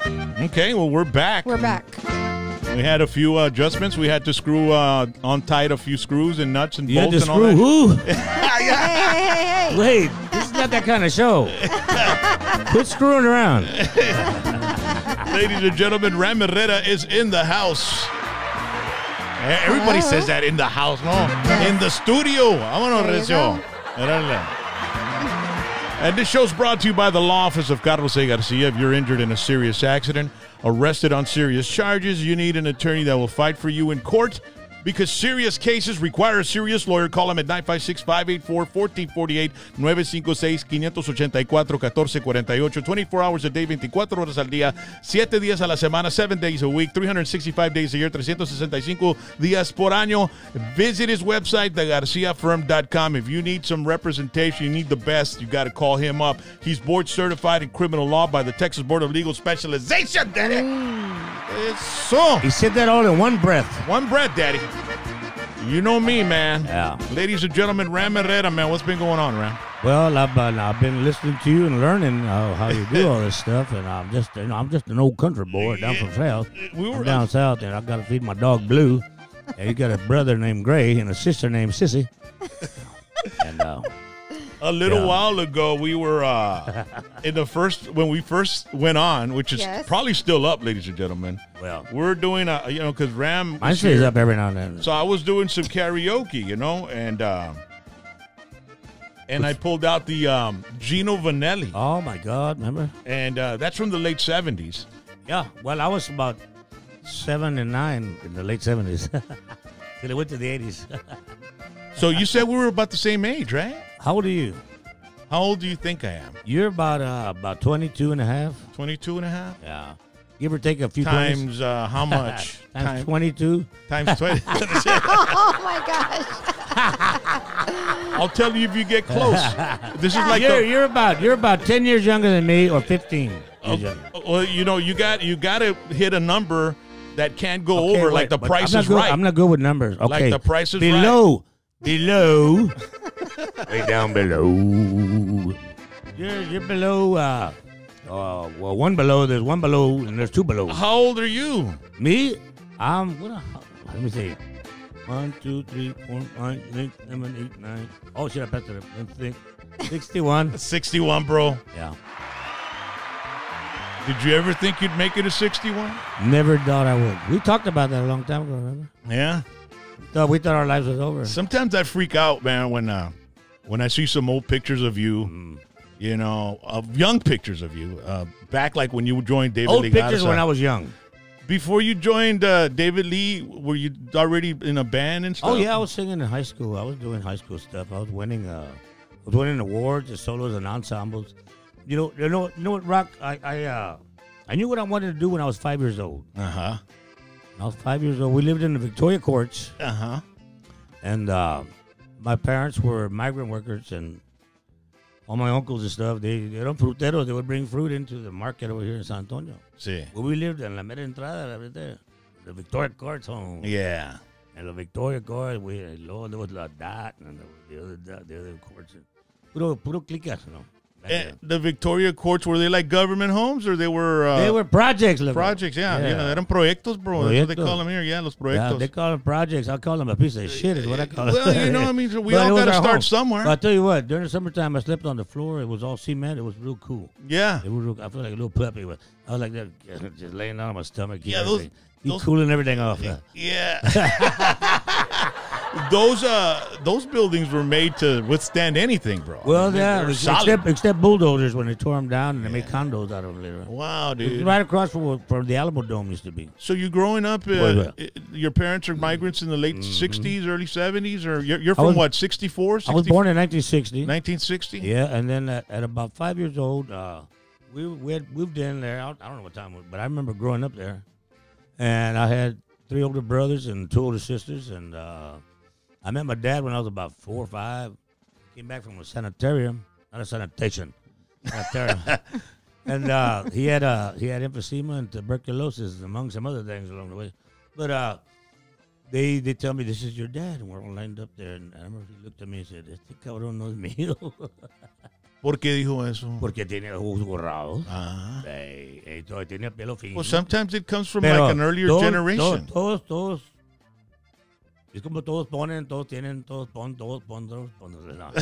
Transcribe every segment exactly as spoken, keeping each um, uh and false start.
Okay, well, we're back. We're back. We had a few uh, adjustments. We had to screw uh, on tight a few screws and nuts and You had bolts to and all screw that. who? Hey, hey, hey, hey. Wait, this is not that kind of show. Quit screwing around. Ladies and gentlemen, Ram Herrera is in the house. Eh, Everybody Hello. says that in the house, no? In the studio. Vámonos, There you Recio. Órale. And this show's brought to you by the law office of Carlos A. Garcia. If you're injured in a serious accident, arrested on serious charges, you need an attorney that will fight for you in court. Because serious cases require a serious lawyer. Call him at nine five six, five eight four, one four four eight, nine five six, five eight eight, one four one four, one four four eight, twenty-four hours a day, veinticuatro horas al día, siete días a la semana, seven days a week, three hundred sixty-five days a year, trescientos sesenta y cinco días por año. Visit his website, the garcia firm dot com. If you need some representation, you need the best, you got to call him up. He's board certified in criminal law by the Texas Board of Legal Specialization, Daddy. It's so. He said that all in one breath. One breath, Daddy. You know me, man. Yeah. Ladies and gentlemen, Ram Herrera, man. What's been going on, Ram? Well, I've, uh, I've been listening to you and learning uh, how you do all this stuff, and I'm just, you know, I'm just an old country boy down from south. We were I'm down south, and I got to feed my dog Blue. And he got a brother named Gray and a sister named Sissy. And uh, a little yeah. while ago. We were uh, in the first when we first went on, which is Yes. probably still up, ladies and gentlemen. well, We're doing a, you know, because Ram. mine was stays here. up every now and then. So I was doing some karaoke, you know, and uh, and I pulled out the um, Gino Vanelli, Oh my God! Remember? and uh, that's from the late seventies. Yeah. Well, I was about seven and nine in the late seventies. Till it went to the eighties. So you said we were about the same age, right? How old are you? How old do you think I am? You're about uh, about twenty-two and a half. twenty-two and a half? Yeah. Give or take a few twenties. Times uh, how much? Times Time- twenty-two. Times twenty. Oh my gosh. I'll tell you if you get close. This is like you're, the, you're about you're about ten years younger than me, or fifteen. years uh, younger. well, you know, you got you got to hit a number that can't go Okay, over. wait, like the but Price I'm not is good, Right. I'm not good with numbers. Okay. The Price is below, below, way down below. You're you're below. Uh, uh, well, one below. There's one below, and there's two below. How old are you? Me, I'm. What? A, let me see. One, two, three, four, five, six, seven, eight, nine. Oh shit! I passed it. Let's think. Sixty-one. sixty-one, bro. Yeah. Did you ever think you'd make it to sixty-one? Never thought I would. We talked about that a long time ago. Remember? Yeah. Thought we thought our lives was over. Sometimes I freak out, man, when uh, when I see some old pictures of you. Mm. You know, of young pictures of you, uh, back like when you joined David Old Lee. pictures Garza. when I was young. Before you joined uh, David Lee, were you already in a band and stuff? Oh yeah, I was singing in high school. I was doing high school stuff. I was winning. Uh, I was winning awards, and solos, and ensembles. You know, you know, you know what, Rock? I, I, uh, I knew what I wanted to do when I was five years old. Uh huh. When I was five years old. We lived in the Victoria Courts, Uh huh. and uh, my parents were migrant workers, and all my uncles and stuff. They they eran fruteros. They would bring fruit into the market over here in San Antonio. See. Where we lived in La Mera Entrada, right there, the Victoria Courts home. Yeah. And the Victoria Court, we luego there was La Dot and the other the other courts. Puro puro clicas, you know. back Eh, then. the Victoria Courts, were they like government homes or they were uh, They were projects, loco. projects? Yeah, Yeah. you know, eran proyectos, bro. That's what they Proyectos. call them here. Yeah, los Yeah, proyectos. they call them projects. I call them a piece of shit. Is what I call it. Well, you know, I mean, so we But it all was got to our start home. somewhere. But I tell you what, during the summertime, I slept on the floor. It was all cement. It was real cool. yeah. It was real, I felt like a little puppy. But I was like that, just laying down on my stomach. Yeah, Yeah, those- those, you those- cooling everything off. Yeah. Yeah. those uh those buildings were made to withstand anything, bro. Well, I mean, yeah, they're except, solid. except bulldozers when they tore them down and they made condos out of them later. Wow, It was dude. right across from where the Alamo Dome used to be. So you growing up, uh, Wait, wait. i- your parents are migrants in the late sixties, early seventies, or you're, you're Mm-hmm. I from was- what, sixty-four, I was born in nineteen sixty. nineteen sixty? Yeah, and then at, at about five years old, uh, we we had moved in there. I, I don't know what time, it was, but I remember growing up there, and I had three older brothers and two older sisters, and uh, I met my dad when I was about four or five. Came back from a sanitarium, not a sanitation, sanitarium, and uh, he had uh, he had emphysema and tuberculosis among some other things along the way, but. Uh, They they tell me this is your dad, and we're all lined up there. And I remember he looked at me and said, "Este cabrón no es mío." ¿Por qué dijo eso? Porque tiene ojos borrados. Ah. Eh, entonces tiene pelo fino. Well, sometimes it comes from Pero like an earlier todos, generation. Todos, todos, todos. Es como todos ponen, todos tienen, todos ponen, todos ponen, todos ponen. No.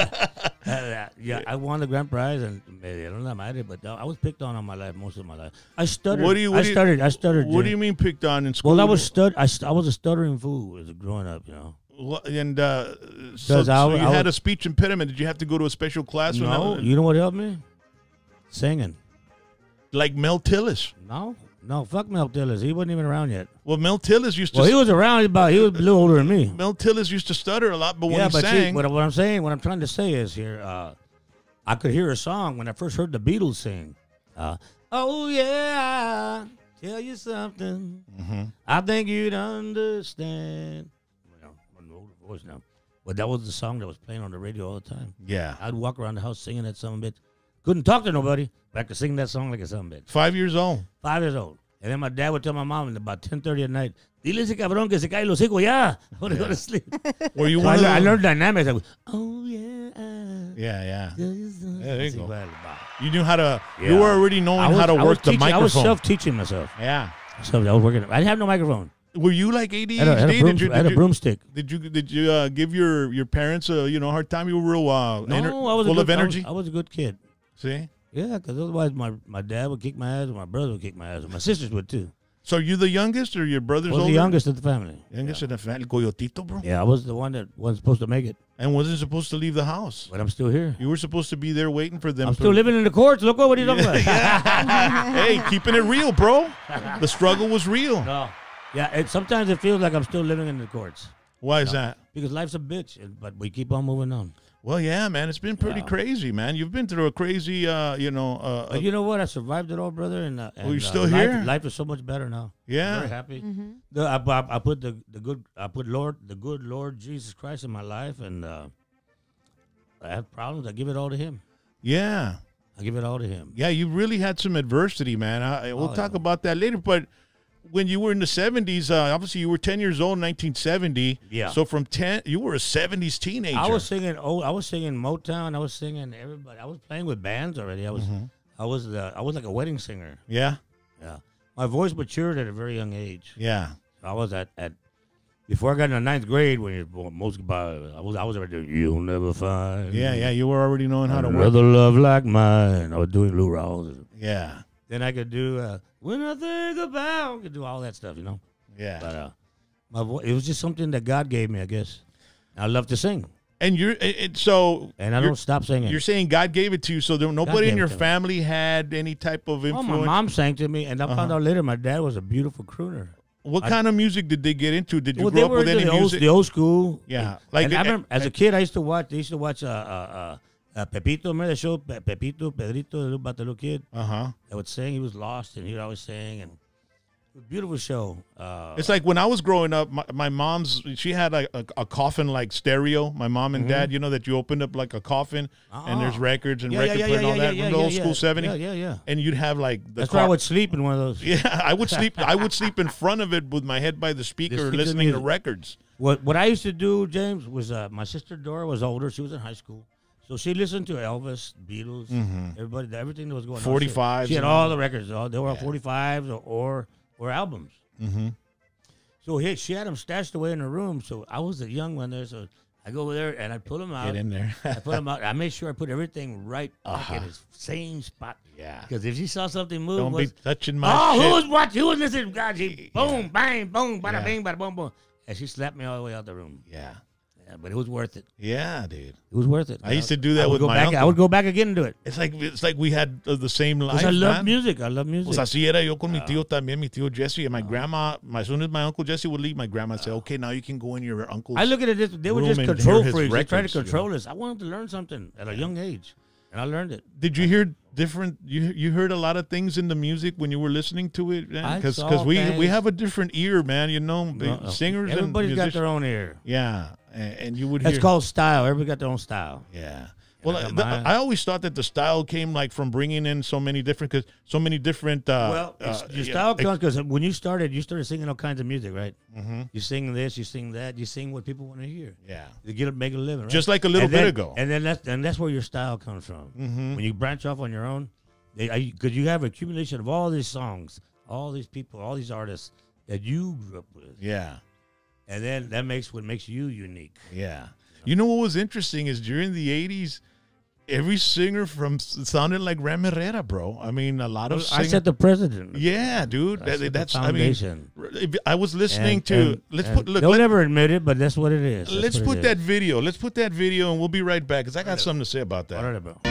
Yeah, I won the grand prize and me dieron la madre, but I was picked on all my life, most of my life. I stuttered. What do you- what I do you- stuttered. I stuttered. What Jim. do you mean picked on in school? Well, I was stud. I, st- I was a stuttering fool as a growing up, you know. Well, and uh, so, 'Cause I so was- you I had was- a speech impediment. Did you have to go to a special class? when No, that- you know what helped me? Singing. like Mel Tillis. No, no, fuck Mel Tillis. He wasn't even around yet. Well, Mel Tillis used to. Well, he was around, but he was a little older than me. Mel Tillis used to stutter a lot, but when yeah, he but see, sang, what, what I'm saying, what I'm trying to say is here, uh, I could hear a song when I first heard the Beatles sing. Uh, oh yeah, tell you something. Mm-hmm. I think you'd understand. Well, I'm an older voice now, but that was the song that was playing on the radio all the time. yeah, I'd walk around the house singing that son of a bitch. Couldn't talk to nobody, but I could sing that song like a son of a bitch. five years old. Five years old. And then my dad would tell my mom at about ten thirty at night, dile ese cabrón que se cae los hocico ya. I want to go to sleep. Were you So one I, of lear- I those- learned dynamics. I was, oh, yeah. Yeah, yeah. Yeah, there you go. You knew how to. You Yeah. were already knowing I was, how to I was work the teaching, I was microphone. self-teaching myself. yeah. So I was working. I didn't have no microphone. Were you like A D H D? I had a, had a, broom, did you? I had Did a you, broomstick. did you? Did you uh, give your your parents a you know hard time? You were real uh, No, ener- I was full a of good, I was- energy. I was, a good kid. See. Yeah, because otherwise my, my dad would kick my ass, and my brother would kick my ass, and my sisters would too. So are you the youngest, or your brother's I was older? the youngest of the family. Youngest in the family, Coyotito, bro. Yeah, I was the one that wasn't supposed to make it, And wasn't supposed to leave the house. but I'm still here. You were supposed to be there waiting for them. I'm to- still living in the courts. Look what are you talking about? Hey, keeping it real, bro. The struggle was real. No. Yeah, it, sometimes it feels like I'm still living in the courts Why is that? because life's a bitch, and- but we keep on moving on. Well, yeah, man. It's been pretty Yeah. crazy, man. You've been through a crazy, uh, you know. Uh, But you know what? I survived it all, brother. And, uh, and you're uh, still life, here? Life is so much better now. Yeah. I'm very happy. The, I, I, I put the, the good, I put Lord, the good Lord Jesus Christ in my life, and uh, I have problems. I give it all to Him. yeah. I give it all to Him. Yeah, you really had some adversity, man. I, we'll Oh, talk yeah. about that later. But when you were in the seventies, uh, obviously you were ten years old in nineteen seventy. Yeah. So from ten, you were a seventies teenager. I was singing. Oh, I was singing Motown. I was singing everybody. I was playing with bands already. I was, Mm-hmm. I was, the, I was like a wedding singer. Yeah. Yeah, my voice matured at a very young age. Yeah. I was at, at before I got in the ninth grade when you well, most I was I was already doing You'll Never Find. Yeah. Yeah. You were already knowing how to work. Another love like mine. I was doing Lou Rawls. Yeah. Then I could do uh, When I Think About. I could do all that stuff, you know. Yeah. But uh, my voice, it was just something that God gave me, I guess. I love to sing, And you're it, it- so. and I you're- don't stop singing. You're saying God gave it to you, so there, nobody gave in it your to me. family had any type of Oh, influence. my mom sang to me, and I found Uh-huh. out later my dad was a beautiful crooner. What I- kind of music did they get into? Did you Well, grow they up were with any the old, music? the old school. Yeah, Like like I uh, remember, as uh, a kid, I used to watch. They used to watch uh, uh, uh, uh, Pepito. Remember the show Pe- Pepito, Pedrito, the little- about the little kid Uh huh. that would sing. He was lost, and he would always sing, and it was a beautiful show. Uh, It's like when I was growing up, my, my mom's, she had like a, a coffin like stereo. My mom and dad, you know, that you opened up like a coffin and there's Ah. records and yeah, record yeah, player yeah, and all yeah, that yeah, from the yeah, old yeah. school seventies. Yeah, yeah, yeah. And you'd have like the That's where I car- would sleep in one of those. Yeah, I would sleep. I would sleep in front of it with my head by the speaker, speaker listening to music. records. What what I used to do, James, was uh, my sister Dora was older. She was in high school, so she listened to Elvis, Beatles, everybody, everything that was going on. forty-fives She, she had and all all. the records. All, they were all forty-fives or or, or albums. Mm-hmm. So he, she had them stashed away in her room. So I was a young one there. So I go over there and I pull them out. Get in there. I put them out. I made sure I put everything right back in its same spot. Yeah. Because if she saw something move, Don't was, be touching my oh, shit. who was watching? Who was listening? God, she boom, bang, boom, bada Yeah. bing, bada boom, boom, and she slapped me all the way out the room. Yeah. Yeah, but it was worth it. Yeah, dude. It was worth it. I used to do that I would with go my back, uncle. I would go back again and do it. It's like it's like we had uh, the same life. Because I love man. music. I love music. Pues así era yo con mi tío también, mi tío Jesse. And my grandma, as soon as my uncle Jesse would leave, my grandma would say, okay, now you can go in your uncle's. I look at it this, they were room just and control hear his freaks. They tried to records, you know. control us. I wanted to learn something at a young age, and I learned it. Did you hear different? You you heard a lot of things in the music when you were listening to it, I because saw we we things. have a different ear, man. You know, Uh, singers Everybody's and got musicians. their own ear. Yeah, and, and you would That's hear. called style. Everybody got their own style. Yeah, Well, I, got the, my- I always thought that the style came like from bringing in so many different, cause so many different. Uh, well, it's, uh, your yeah, style ex- comes because when you started, you started singing all kinds of music, right? Mhm. You sing this, you sing that, you sing what people want to hear. Yeah. To get make a living, right? Just like a little And bit then- ago. and then that's and that's where your style comes from. Mhm. When you branch off on your own, because you have accumulation of all these songs, all these people, all these artists that you grew up with, Yeah. and then that makes what makes you unique. Yeah. You know what was interesting is during the eighties, every singer from sounded like Ram Herrera, bro. I mean, a lot of I singers. said the president. Yeah, dude. I That- set the that's I mean, foundation. if- I was listening And- to. and- let's and put look. They'll Let, never admit it, but that's what it is. That's let's what put it that is. video. Let's put that video, and we'll be right back because I got something to say about that. All right, bro.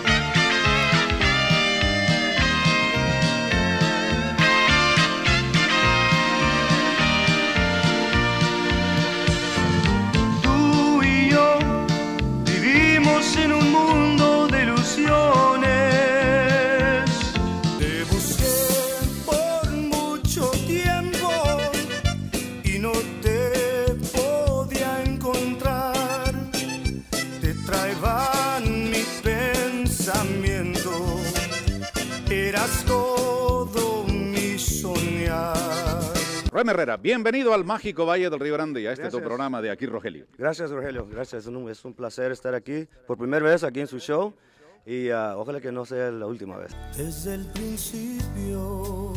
Tú y yo vivimos en un mundo de ilusiones. Te busqué por mucho tiempo y no te podía encontrar. Te traían mi pensamiento. Eras todo mi soñar. Ram Herrera, bienvenido al mágico Valle del Río Grande y a este tu Gracias. programa de Aquí Rogelio. Gracias, Rogelio. Gracias. Es un, es un placer estar aquí por primera vez aquí en su show y ah, ojalá que no sea la última vez. Desde el principio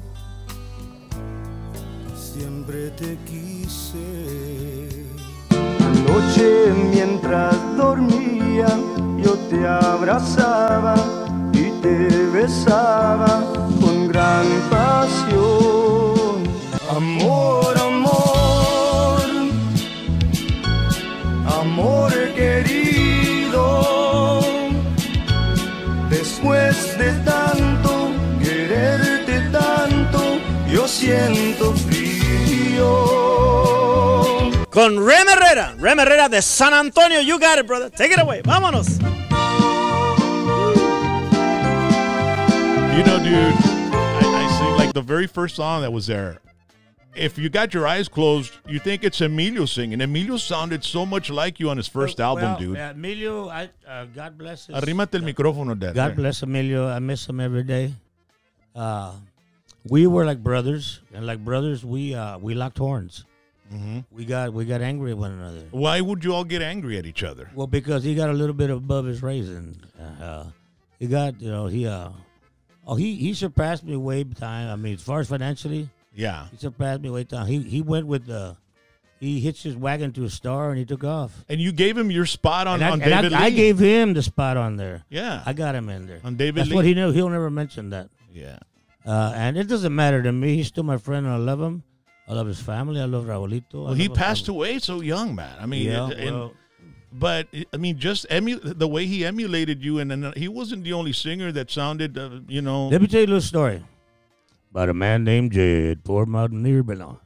siempre te quise. Anoche mientras dormía yo te abrazaba y te besaba con gran pasión. Amor, amor, amor querido. Después de tanto, quererte tanto, yo siento frío. Con Rem Herrera, Rem Herrera de San Antonio. You got it, brother. Take it away. Vámonos. You know, dude, I, I sing like the very first song that was there. If you got your eyes closed, you think it's Emilio singing. Emilio sounded so much like you on his first Well, album, well, dude. uh, Emilio, I, uh, God bless his. Arrímate el micrófono, Dad. God bless Emilio. I miss him every day. Uh, we were like brothers, and like brothers, we uh, we locked horns. Mm-hmm. We got we got angry at one another. Why would you all get angry at each other? Well, because he got a little bit above his raising. Uh, he got, you know, he uh, oh, he he surpassed me way time. I mean, as far as financially, Yeah. he surpassed me way time. He he went with the, he hitched his wagon to a star and he took off. And you gave him your spot on, And I, on and I- David I, Lee. gave him the spot on there. Yeah. I got him in there. On David That's Lee. what he knew. He'll never mention that. Yeah. Uh, and it doesn't matter to me. He's still my friend, and I love him. I love his family. I love Raulito. Well, he passed away so young, man. I mean, Yeah, it- and- well, but I mean, just emu- the way he emulated you, and then he wasn't the only singer that sounded, uh, you know. let me tell you a little story about a man named Jed, poor mountaineer, but no.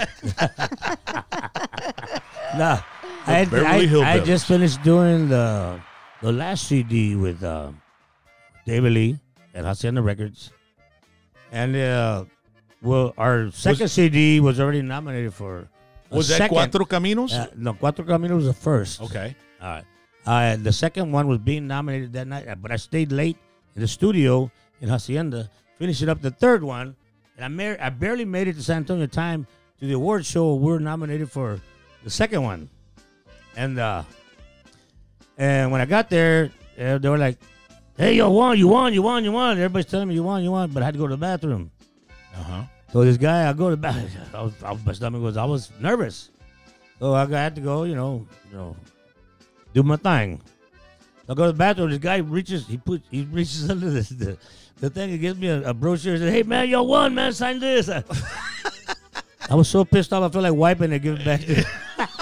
Nah, I, Beverly I, I Hillbillies. just finished doing the the last C D with uh, David Lee at Hacienda Records, and uh, well, our second C D was already nominated for. a Was that second, Cuatro Caminos? Uh, no, Cuatro Caminos was the first. Okay. All right. Uh, the second one was being nominated that night, but I stayed late in the studio in Hacienda, finishing up the third one, and I, mar- I barely made it to San Antonio in time to the award show. We were nominated for the second one, and uh, and when I got there, uh, they were like, "Hey, you won, you won, you won, you won." Everybody's telling me you won, you won, but I had to go to the bathroom. Uh huh. So this guy, I go to the bathroom. I was, I was, my stomach was, I was nervous. So I had to go, you know, you know, do my thing. So I go to the bathroom. This guy reaches, he puts, he reaches under the the, the thing. He gives me a, a brochure. He says, "Hey man, you won, man. Sign this." I, I was so pissed off. I felt like wiping it, give it back to him.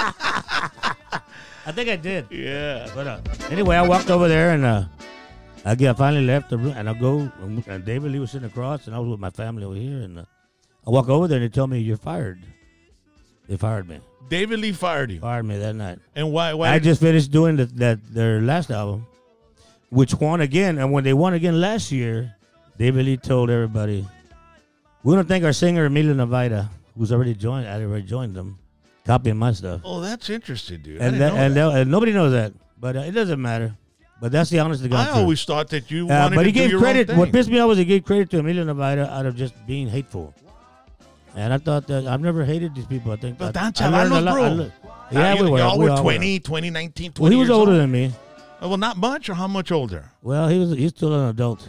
I think I did. Yeah. But uh, anyway, I walked over there and uh, I get I finally left the room and I go and David Lee was sitting across and I was with my family over here and uh, I walk over there and they tell me you're fired. They fired me. David Lee fired you. Fired me that night. And why? Why? I did- just finished doing the, that their last album, which won again. And when they won again last year, David Lee told everybody, "We want to thank our singer Emilio Navaida, who's already joined. I already joined them, copying my stuff." Oh, that's interesting, dude. I And didn't that, know and, that. that- and nobody knows that, but uh, it doesn't matter. But that's the honest to God I truth. always thought that you Uh, wanted but to he do gave your credit. own thing. What pissed me off was he gave credit to Emilio Navaira out of just being hateful. And I thought that I've never hated these people. I think But I, that's I learned a chavalos, lot. bro. I le- yeah, you, we were. Y'all we were all twenty, twenty, nineteen, Well, twenty he was years older old. than me. Oh, well, not much, or how much older? Well, he was. He's still an adult.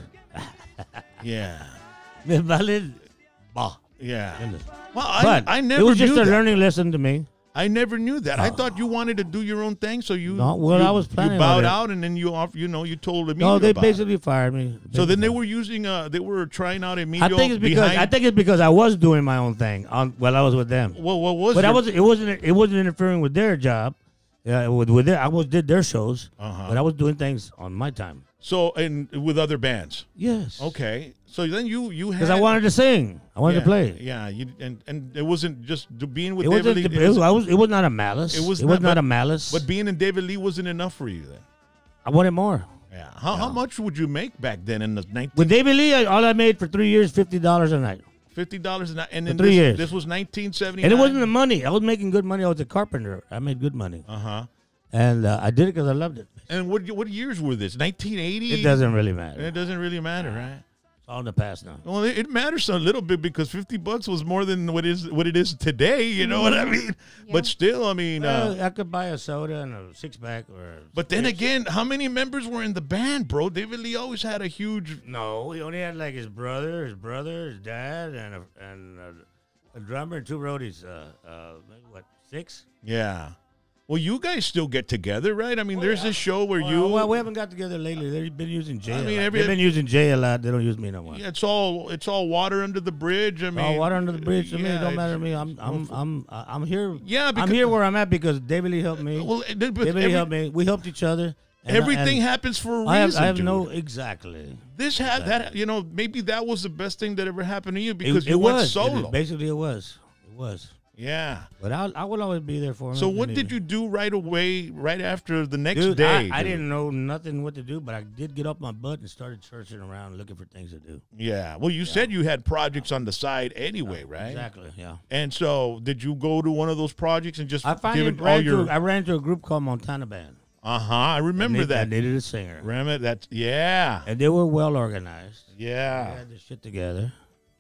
Yeah. Me vale. Bah. Yeah. Goodness. Well, I, But I never it was just knew a that. learning lesson to me. I never knew that. I No. thought you wanted to do your own thing, so you. No, well, you, I was planning You on bowed it. out, and then you off. You know, you told Emilio. No, they about it. basically fired me. So then they Basically. were using. Uh, they were trying out Emilio. I think it's because behind, I think it's because I was doing my own thing on while I was with them. Well, what was? But I your- was it wasn't it wasn't interfering with their job. Yeah, with with their I was did their shows, Uh-huh. but I was doing things on my time. So and with other bands. Yes. Okay. So then you you had. Because I wanted to sing, I wanted yeah, to play. Yeah. You and and it wasn't just do- being with It David wasn't. Lee. It was, I was. It was not a malice. It was It not- was not but- a malice. But being in David Lee wasn't enough for you then. I wanted more. Yeah. How how much would you make back then in the nineteen With David Lee, I, all I made for three years, fifty dollars a night, fifty dollars a night? And then three this, years. this was nineteen seventy. and it wasn't the money. I was making good money. I was a carpenter. I made good money, Uh huh. and uh, I did it because I loved it. And what what years were this? nineteen eighty. It doesn't really matter. It doesn't really matter, right? It's all in the past now. Well, it, it matters a little bit because fifty bucks was more than what is what it is today. You know what I mean? But still, I mean. Uh, Well, I could buy a soda and a six pack, or. but then again, how many members were in the band, bro? David Lee always had a huge. No, he only had like his brother, his brother, his dad, and a, and a, a drummer and two roadies. Uh, uh, maybe what six? Yeah. Well, you guys still get together, right? I mean, there's this show where Well, you. well, we haven't got together lately. They've been using Jay. I a mean, lot. every- They've been using Jay a lot. They don't use me no more. Yeah, it's all it's all water under the bridge. I mean, Oh, water under the bridge to me. It yeah, don't matter to it's- me. I'm I'm I'm I'm here. Yeah, I'm because- here where I'm at because David Lee helped me. Well, it- but David Lee every- helped me. We helped each other. and- everything and happens for a reason. I have I have dude. no exactly. This had that. You know, maybe that was the best thing that ever happened to you It, because it you went was solo. It- basically, it was. It was. Yeah. But I I will always be there for him. So if what need did me. you do right away, right after the next Dude, day? I, I dude? didn't know nothing what to do, but I did get off my butt and started searching around looking for things to do. Yeah. Well, you said you had projects on the side anyway, right? Exactly. Yeah. And so, did you go to one of those projects and just I give finally it all ran your? to I ran to a group called Montana Band. Uh huh. I remember and they, that. and they needed a singer, Remember that? Yeah. and they were well organized. They Yeah. had the shit together,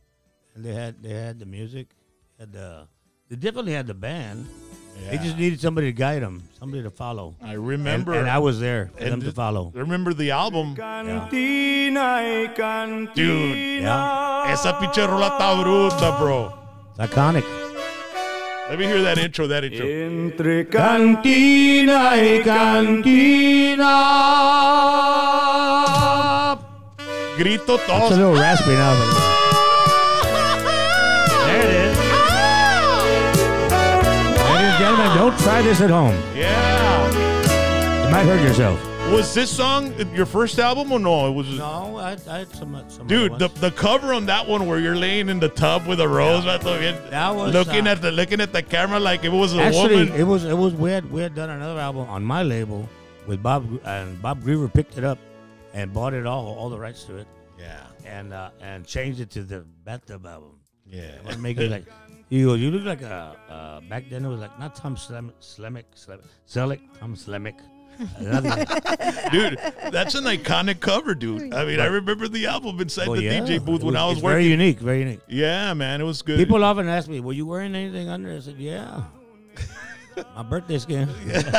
and they had they had the music, had the they definitely had the band. They Yeah. just needed somebody to guide them, somebody to follow. I And, remember. and I was there for and them to th- follow. Remember the album, Cantina y cantina. dude. Yeah, Esa pinche rola está bruta, bro. it's iconic. Let me hear that intro. That intro. Entre Cantina y cantina. Grito It's a todos. little raspy now, but there it is. Ladies and gentlemen, don't try this at home. Yeah. You might hurt yourself. Was this song your first album or no? It was. No, I, I had some, some Dude, other the, ones. the cover on that one where you're laying in the tub with a rose, right there, That was, looking uh, at the looking at the camera like it was a Actually, woman. it was it was we had we had done another album on my label with Bob Gr- and Bob Griever picked it up and bought it all all the rights to it Yeah, and uh, and changed it to the bathtub album. yeah. And make it like you go, you look like a uh, back then it was like not Tom Slem- Slemick Slemick Selleck Tom Slemick. Another one. Dude, that's an iconic cover, dude. I mean, I remember the album inside Well, the yeah, D J booth it when I was it's working. Very unique, very unique. Yeah, man, it was good. People often ask me, "Were you wearing anything under?" I said, "Yeah, my birthday skin."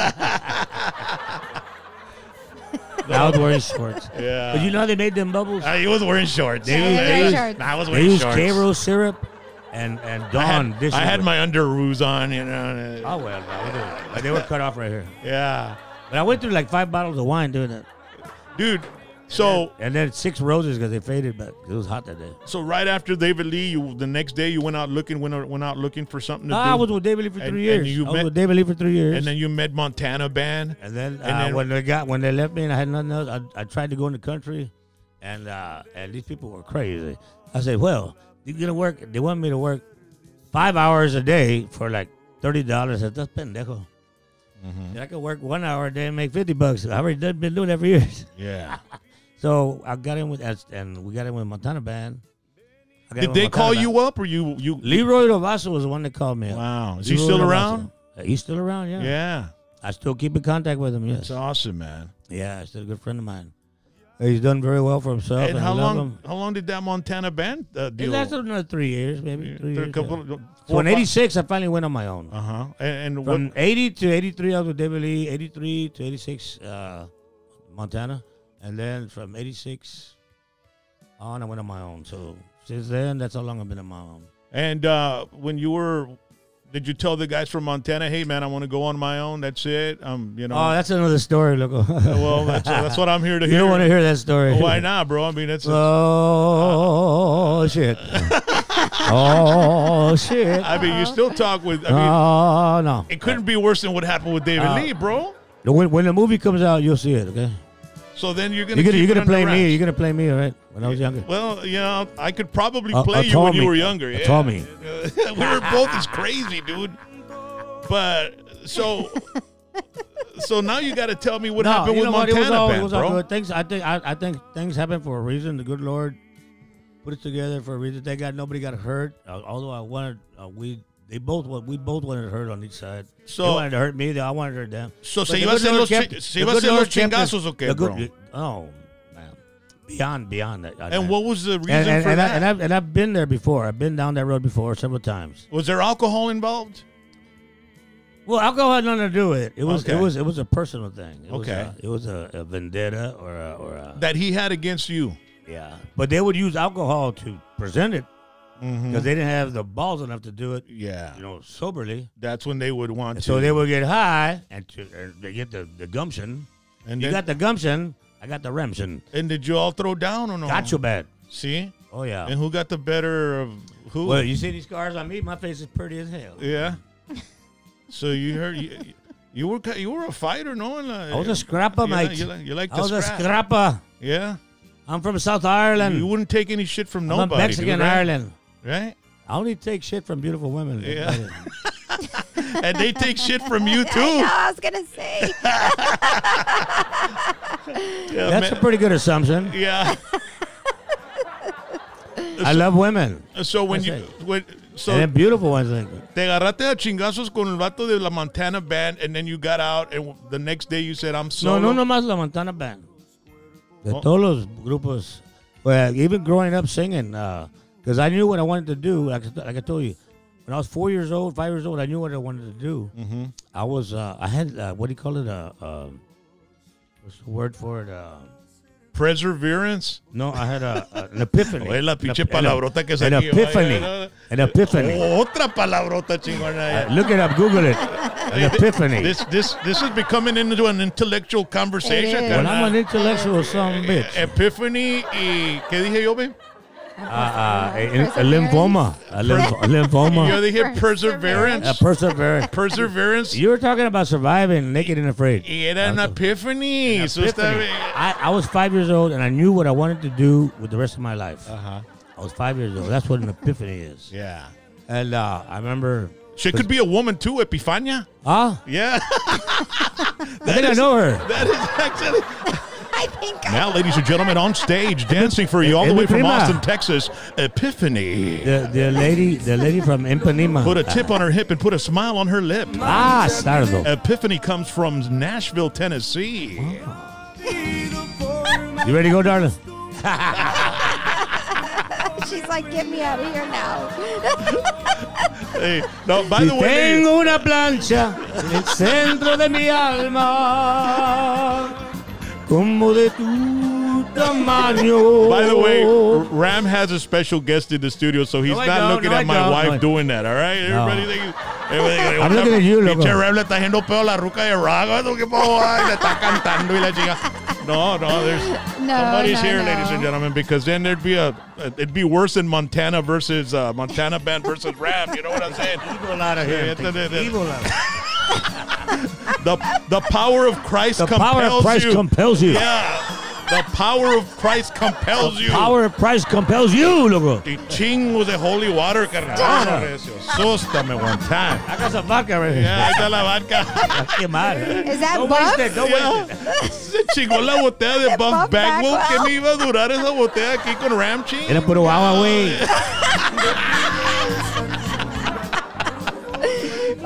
I was wearing shorts. yeah, But you know how they made them bubbles? Uh, he was wearing shorts. They, Yeah, they, yeah, used, shorts. Nah, I was they wearing used shorts. K-Rose syrup and, and I Dawn had, dish I had soap. my underoos on, you know. Oh, well, no, but they were cut off right here. Yeah, But I went through like five bottles of wine doing that. dude. So, And then six roses because they faded, but it was hot that day. so right after David Lee, you the next day you went out looking went out, went out looking for something to No, do. I was with David Lee for And- three and years. you I was met- with David Lee for three years. and then you met Montana Band. And then, And uh, then- when they got when they left me and I had nothing else, I, I tried to go in the country, and uh, and these people were crazy. I said, "Well, you're gonna work." They want me to work five hours a day for like thirty dollars. I said, "That's pendejo." I could work one hour a day and make fifty bucks. I already done, been doing that for years. Yeah. So I got in with and we got in with Montana Band. I got in Did with they Montana call Band. you up or you you? Leroy Lovato was the one that called me up. Wow, is he Leroy still Lovato. around? Uh, He's still around, yeah. Yeah, I still keep in contact with him, yes. that's awesome, man. Yeah, still a good friend of mine. He's done very well for himself. And And, how I love long? him. How long did that Montana band uh, It deal? lasted another three years, maybe. Three There are a years, couple. yeah. four So in or five- eighty-six, I finally went on my own. Uh huh. And, and what? From eighty to eighty-three, I was with David Lee. eighty-three to eighty-six, uh, Montana. And then from eighty-six on, I went on my own. So since then, that's how long I've been on my own. And uh, when you were, did you tell the guys from Montana, "Hey, man, I want to go on my own. That's it." Um, you know. Oh, that's another story, loco. well, that's, that's what I'm here to You hear. don't want to hear that story. Why not, bro? I mean, that's. Oh, shit. Oh, shit. I mean, you still talk with. I mean, Oh, no. it couldn't be worse than what happened with David Uh, Lee, bro. When, when the movie comes out, you'll see it, okay? So then you're gonna. You're gonna, keep you're gonna it under play me. wraps. You're gonna play me, all right? When I was younger. Well, you know, I could probably Uh, play uh, you when you Tommy. were younger. Uh, Yeah. Tommy. we were both as crazy, dude. But so, so now you got to tell me what no, happened you with know what? Montana It was all, Band, it was bro. all good. Things, I think, I, I think things happen for a reason. The good Lord put it together for a reason. They got nobody got hurt. Uh, although I wanted, uh, we they both wa- we both wanted to hurt on each side. So- they wanted to hurt me. They, I wanted to hurt them. So But se the iba a good hacer Lord los kept- chi- se the iba a good hacer Lord los kept us- chingazos o qué, the good- bro? Oh man, beyond beyond that. And what was the reason and, and, for and, that? I, and, I've, and I've been there before. I've been down that road before several times. was there alcohol involved? Well, alcohol had nothing to do with it. It was Okay. it was it was a personal thing. It Okay. was a, it was a, a vendetta or a, or a That he had against you? yeah. But they would use alcohol to present it because Mm-hmm. they didn't have the balls enough to do it, Yeah. you know, soberly. That's when they would want And to. so they would get high and, to, and they get the, the gumption. and You then, got the gumption. I got the remtion. and did you all throw down or no? Got you bad. See? Oh yeah. And who got the better of who? Well, you see these scars on me? My face is pretty as hell. Yeah. So you heard you, you were ki- you were a fighter, no? I was a scrapper, you mate. Like, you like, you like I to was a scrap. scrapper. Yeah. I'm from South Ireland. You wouldn't take any shit from I'm nobody. a Mexican dude, right? Ireland. Right? I only take shit from beautiful women. Yeah. And they take shit from you I too. know, I was gonna say. Yeah, That's a man. pretty good assumption. Yeah. I love women. So when That's you it. when so And then beautiful ones. Like, te agarraste a chingazos con el vato de la Montana Band, and then you got out, and the next day you said, "I'm no, solo." no, no más la Montana Band. De Oh. todos los grupos. Well, even growing up singing, because I knew what I wanted to do. Like, like I told you, when I was four years old, five years old, I knew what I wanted to do. Mm-hmm. I was, uh, I had, uh, what do you call it? Uh, uh, what's the word for it? Uh, Perseverance. no, I had a, a, an epiphany. Oye, la An pinche ep- an- palabrota que An salió. epiphany. Ay, ay, An epiphany. ay. Otra palabrota chingona. Uh, look it up, Google it. An epiphany. This this this is becoming into an intellectual conversation. It is. When carnal. I'm an intellectual son of a bitch. Epiphany y ¿qué dije yo, babe? Uh, uh, a, a lymphoma. A, lymph- a lymphoma. Yo dije perseverance. A perseverance. Perseverance. You were talking about surviving naked and afraid. Y era an epiphany. An So está epiphany. bien. I, I was five years old and I knew what I wanted to do with the rest of my life. Uh-huh. I was five years old. That's what an epiphany is. Yeah. And uh, I remember. She could be a woman too, Epifania. Ah, Yeah. I think I know her. That is actually. I think I Now, ladies and gentlemen, on stage, dancing for you all the way from Prima. Austin, Texas, Epiphany. The, the lady, the lady from Impanema. Put a tip on her hip and put a smile on her lip. Ah, Sardo. Epiphany comes from Nashville, Tennessee. You ready to go, darling? she's like, get me out of here now. Hey, no, by Si the way, tengo una plancha en el centro de mi alma, como de tu tamaño. by the way, Ram has a special guest in the studio, so he's No, I not don't, looking no, at I my don't, wife no. doing that, all right? Everybody thinks, everybody I'm looking at you, loco. Pinche Ram le está haciendo pedo a la ruca de Rago, eso que po- ay, le está cantando y la chica. No, no, there's No, somebody's no, here, no. ladies and gentlemen, because then there'd be a, it'd be worse than Montana versus uh, Montana Band versus Ram. You know what I'm saying? Evil out of here. Yeah, the- the- the- Evil out of here. The the power of Christ The compels power of Christ you. compels you. Yeah, the power of Christ compels The you. power of Christ compels you, loco. Y chingos de holy water, carnal. Asústame one time. I got some vodka right here. Yeah, ahí está la vaca. Qué mal. Is that Don't Buff? waste it. Don't Yeah. waste it. Se chingó la botella de Buff Buff Bagwell. Bagwell. ¿Qué me iba a durar esa botella aquí con Ram Ching? Era puro agua, güey.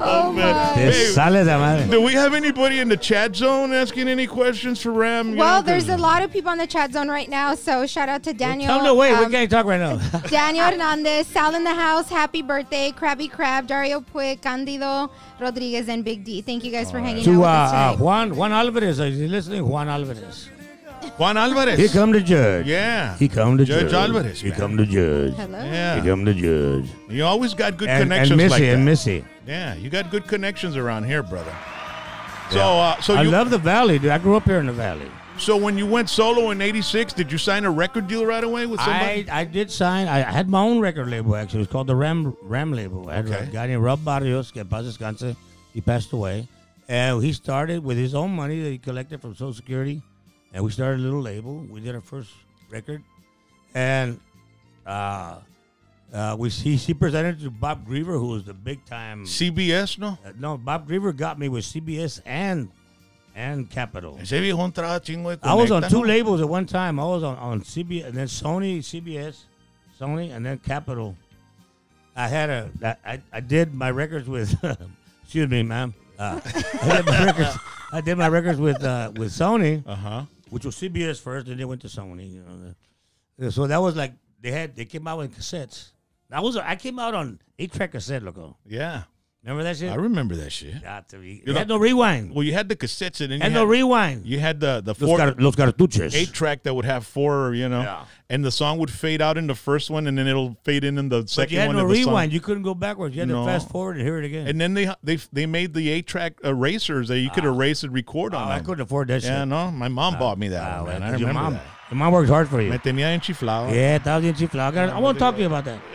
Oh, man. my. Te Hey, sale de madre. do we have anybody in the chat zone asking any questions for Ram? You Well, know, there's 'cause- a lot of people on the chat zone right now, so shout out to Daniel. Tell them to wait. We um, can't talk right now. Daniel Hernandez, Sal in the house, happy birthday, Krabby Crab, Dario Puig, Candido Rodriguez, and Big D. Thank you guys for hanging out to with uh, us uh, tonight. Juan Juan Alvarez. Are you listening? Juan Alvarez. Juan Alvarez. He come to judge. Yeah. He come to Judge judge. Alvarez, He man. come to judge. Hello. Yeah. He come to judge. You always got good And, connections and Missy like that. and Missy. Yeah, you got good connections around here, brother. So, uh, so I you, love the Valley, dude. I grew up here in the Valley. so when you went solo in eighty-six, did you sign a record deal right away with somebody? I, I did sign. I had my own record label, actually. It was called the Ram Ram label. I had Okay. a guy named Rob Barrios, que en paz descanse. He passed away. And he started with his own money that he collected from Social Security. And we started a little label. We did our first record. And uh, uh, we he, he presented to Bob Griever, who was the big time. C B S, no? Uh, no, Bob Griever got me with C B S and and Capitol. Ese viejo trabaja chingo de I was on conecta, two ¿no? labels at one time. I was on, on C B S and then Sony, C B S, Sony, and then Capitol. I had a I, I, I did my records with excuse me, ma'am. Uh, I did my records. I did my records with uh, with Sony, Uh-huh. which was C B S first, and then went to Sony. You know, so that was like they had they came out with cassettes. I was I came out on eight track cassette, loco. Yeah. Remember that shit? I remember that shit. Got to be. You It had know- no rewind. Well, you had the cassettes and then you And had, no rewind. you had the, the Los, four, car- los cartuchos. eight track that would have four, you know, Yeah. and the song would fade out in the first one and then it'll fade in in the But second you had one. no of the song. rewind. You couldn't go backwards. You had No. to fast forward and hear it again. And then they they they made the eight track erasers that you could erase and record Oh, on I them. couldn't afford that Yeah, shit. no, my mom bought me that Ah, one, man. well, I 'cause your remember mom, that. Your mom works hard for you. Me tenía enchiflado. Yeah, estaba bien chiflado. I gotta- I want to talk to you about that.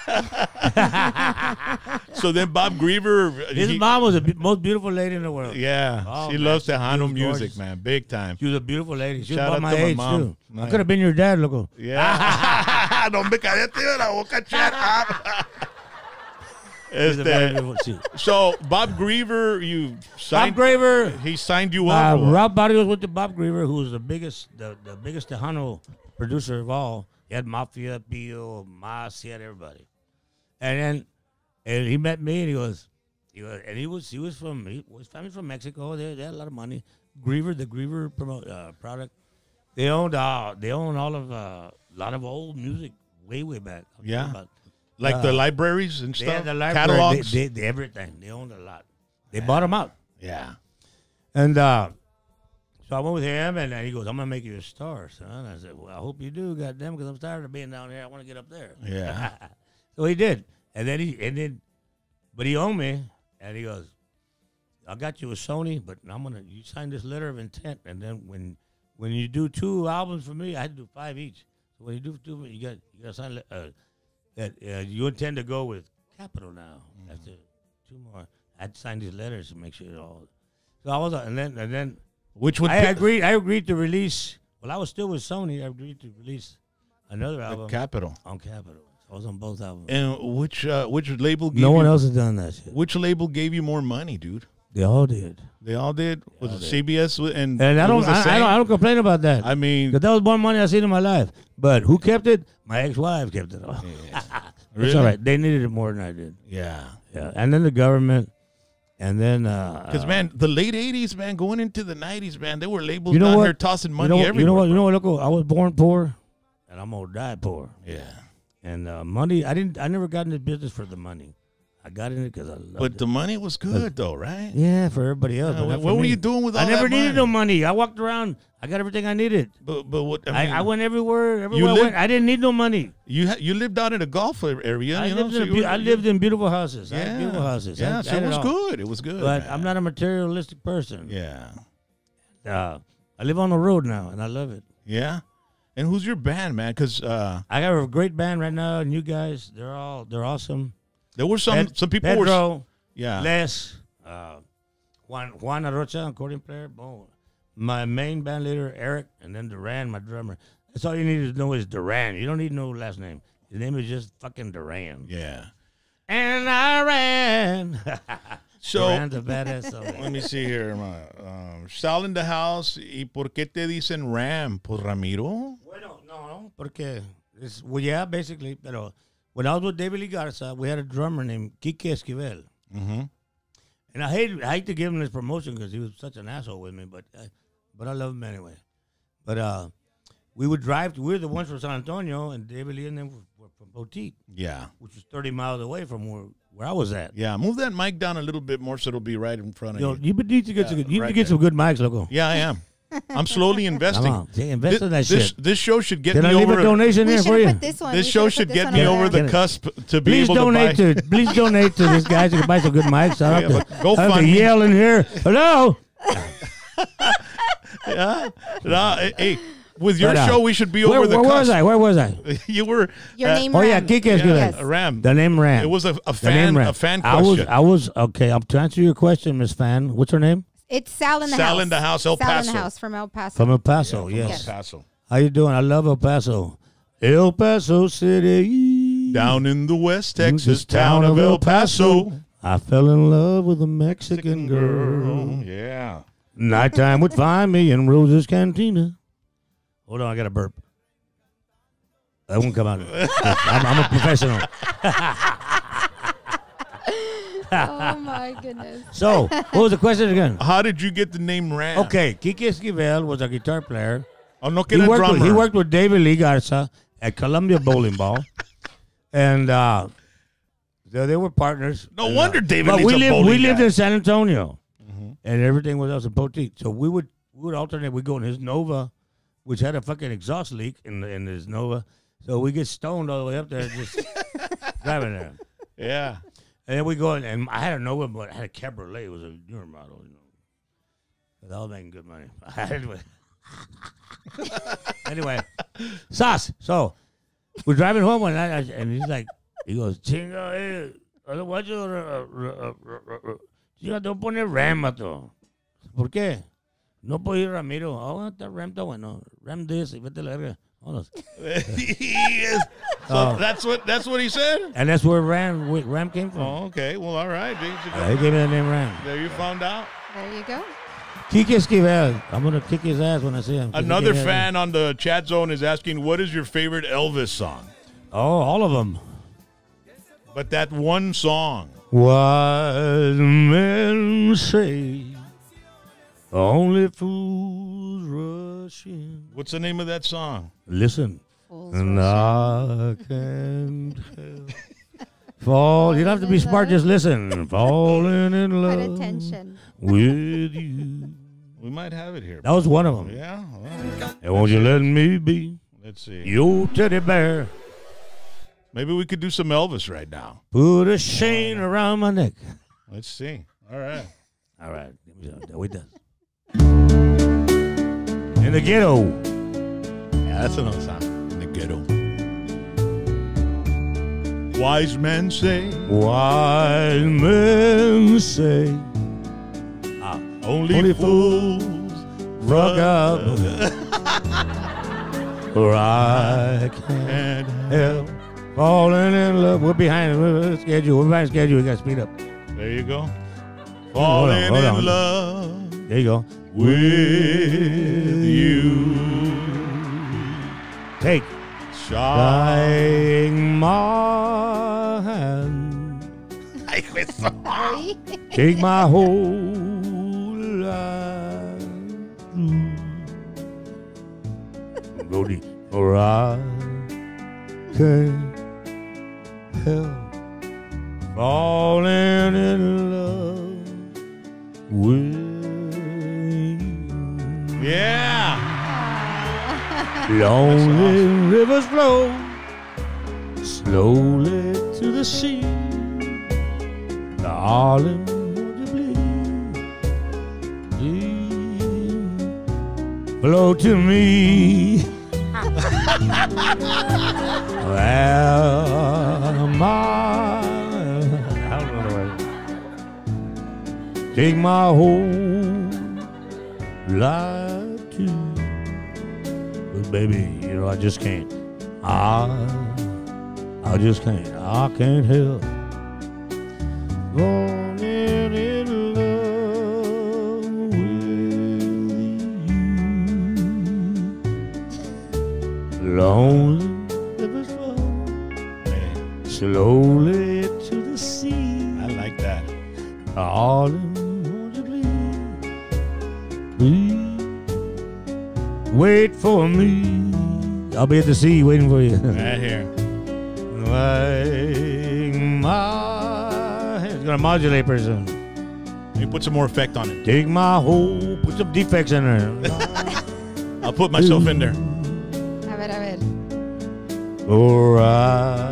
So then Bob Griever, His he- mom was the be- most beautiful lady in the world. yeah, Oh, she man, loves she- she Tejano was music, gorgeous. man, big time. She was a beautiful lady. She was Shout about out my to my age, mom. too. I Nice. could have been your dad, loco. Yeah, no me cállate de la boca, chat. She's a very Este, beautiful- she- so Bob Griever, you Bob signed. Graver. He signed you Uh, up. or what? Rob Barrios went to Bob Griever, who was the biggest, the, the biggest Tejano producer of all. He had Mafia, Pio, Mas, he had everybody. And then, and he met me, and he goes, he was, and he was, he was from, he was family from Mexico. They, they had a lot of money. Griever, the Griever promote uh, product, they owned, uh, they owned all of, uh, a lot of old music way, way back. I'm talking Yeah. about- Like the uh, libraries and They stuff, had the library, catalogs. They, they, they, everything. They owned a lot. They bought them out. yeah, And uh, so I went with him, and, and he goes, "I'm gonna make you a star, son." I said, "Well, I hope you do, goddamn, because I'm tired of being down here. I want to get up there." Yeah. So he did, and then he and then, but he owned me, and he goes, "I got you a Sony, but I'm gonna you sign this letter of intent, and then when when you do two albums for me, I had to do five each. So when you do two, you got you got to sign uh, that uh, you intend to go with Capitol now after two more. I had to sign these letters to make sure it all." So I was, uh, and then and then. which would I pick- agreed. I agreed to release. Well, I was still with Sony. I agreed to release another album Capital. on Capitol. I was on both albums. And which uh, which label? Gave No one you, else has done that shit. Which label gave you more money, dude? They all did. They all did. Was all it did. C B S and? And I it don't, was the I, I same? don't. I don't complain about that. I mean, Because that was more money I've seen in my life. But who kept it? My ex-wife kept it. All. Really? It's all right. They needed it more than I did. yeah. Yeah. And then the government. And then. Because uh, man, the late eighties, man, going into the nineties, man, there were labels You know down what? here tossing money you know, what- everywhere. You know what? You know what? Look, I was born poor, and I'm gonna die poor. Yeah. And uh, money, I didn't. I never got into business for the money. I got in it because I loved But it. the money was good, though, right? Yeah, for everybody else. Yeah, but what not for what were me. you doing with all I never that needed money? no money. I walked around. I got everything I needed. But but what? I, I, mean, I went everywhere. Everywhere I lived- went, I didn't need no money. You ha- you lived out in a golf area. I, you know, lived so in a you beau- were- I lived in beautiful houses. I Yeah, had beautiful houses. I- Yeah, I so had it was all. good. It was good. But man. I'm not a materialistic person. Yeah. Uh, I live on the road now, and I love it. Yeah. And who's your band, man? Because uh, I got a great band right now, and you guys, they're all they're awesome. there were some Ped- some people were. Pedro, Yeah. Les, uh, Juan Juan Arocha, accordion player. Boom. My main band leader, Eric, and then Duran, my drummer. That's all you need to know is Duran. You don't need no last name. His name is just fucking Duran. Yeah. And I ran. So Duran's a badass song. let me see here. Um, Sal in the house. ¿Y por qué te dicen Ram? Por Ramiro. Bueno, no, no, porque it's, well, yeah, basically. Pero when I was with David Lee Garza, we had a drummer named Quique Esquivel. Mm-hmm. And I hate I hate to give him this promotion because he was such an asshole with me, but uh, but I love him anyway. But uh, we would drive. To, we were the ones from San Antonio, and David Lee and them were, were from Poteet, Yeah. which was thirty miles away from where, where I was at. Yeah. Move that mic down a little bit more so it'll be right in front of Yo, you. you need to get Yeah, some, you need right to get there. some good mics, loco. Yeah, I am. I'm slowly investing. Come on, see, invest Thi- in that this, shit. This show should get Can me I leave over. a donation We there should for you? have put this one. This We show should've should put get this me one over there. the cusp to be Please able donate to buy. to, please donate to this guy so he can buy some good mics. I Yeah, don't have but to, go I don't have fund to me. yell in here. Hello. Yeah. No, hey, with your But, uh, show, we should be Where, over the where cusp. was I? Where was I? You were. Your uh, name. Oh yeah, Ram. Kike yeah, Esquivel. Yes. a Ram. The name Ram. It was a, a The name fan. Ram. A fan I was. question. I was okay. I'm to answer your question, Miss Fan. What's her name? It's Sal in the Sal house. in the house, El Sal Paso. in the house from El Paso. From El Paso. Yeah, yes. from El Paso. How you doing? I love El Paso. El Paso City. Down in the West In Texas this town of El Paso. I fell in love with a Mexican girl. Yeah. Nighttime would find me in Rose's Cantina. Hold on, I got a burp. That won't come out. I'm, I'm a professional. Oh my goodness. So, what was the question again? How did you get the name Ram? Okay, Kike Esquivel was a guitar player. Oh, no, que He era worked, drummer. with, he worked with David Lee Garza at Columbia Bowling Ball. And uh, they, they were partners. No And, wonder uh, David but Lee's we a lived, bowling we lived guy. in San Antonio. And everything was else in Poteet. So we would we would alternate. We'd go in his Nova, which had a fucking exhaust leak in the, in his Nova. So we get stoned all the way up there just driving there. Yeah. And then we go in, and I had a Nova, but I had a Cabriolet. It was a newer model, you know. But I was making good money. anyway, anyway, Sauce. So we're driving home one night, and he's like, he goes, chinga, eh, guacho, chinga, te voy a poner Ram, mato. ¿Por qué? No puedo ir Ramiro. Oh, está Ram, está bueno. Ram this, y vete a la verga. Vámonos. He is. So Oh. that's what that's what he said. And that's where Ram, where Ram came from. Oh, okay. Well, all right. There you Uh, he gave me the name Ram. There you found out. There you go. Kike Esquivel. I'm going to kick his ass when I see him. Another Kike Esquivel. fan on the chat zone is asking, "What is your favorite Elvis song?" Oh, all of them. But that one song. Wise men say only fools rush in. What's the name of that song? Listen, Fools and rush I can't help. Fall. You don't have to be smart. Just listen. Falling in Put love attention. with you. We might have it here. That was one of them. Yeah. Well, And won't you let me be let's see. your teddy bear? Maybe we could do some Elvis right now. Put a chain around my neck. Let's see. All right. All right. Wait that. In the ghetto. Yeah, that's another song. In the ghetto. Wise men say Wise men say only, Only fools Rock up. Or I can't and help falling in love. We're behind we're schedule. We're behind schedule. We got to speed up. there you go. Hold Falling on, hold in on. love There you go. with you. Take. Shine. Take my hand. Oye. Take my whole life. Go deep. Or I can't help falling in love with you. Yeah. Lonely rivers flow slowly to the sea. Darling, would you please, please flow to me? Well, my, I don't know the way. Take my whole life too. But baby, you know, I just can't. I, I just can't. I can't help falling in love with you. Lonely rivers flow slowly to the sea. I like that. Darling, won't you please, please wait for me. I'll be at the sea waiting for you. Right here. Like my, it's gonna modulate pretty soon. Let me put some more effect on it. Take my whole, put some defects in there. I'll put myself in there. A ver, a ver. For I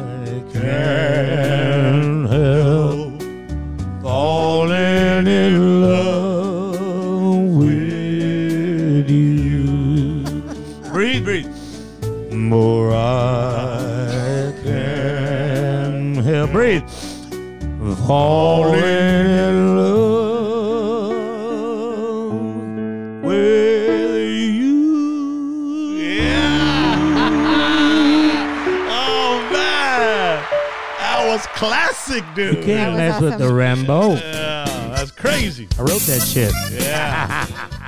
can't help falling in love with you. Breathe, breathe. More I can help. Breathe. Falling in love with you. Yeah. Oh, man. That was classic, dude. You can't That was mess with awesome. the Rambo. Yeah, that's crazy. I wrote that shit. Yeah.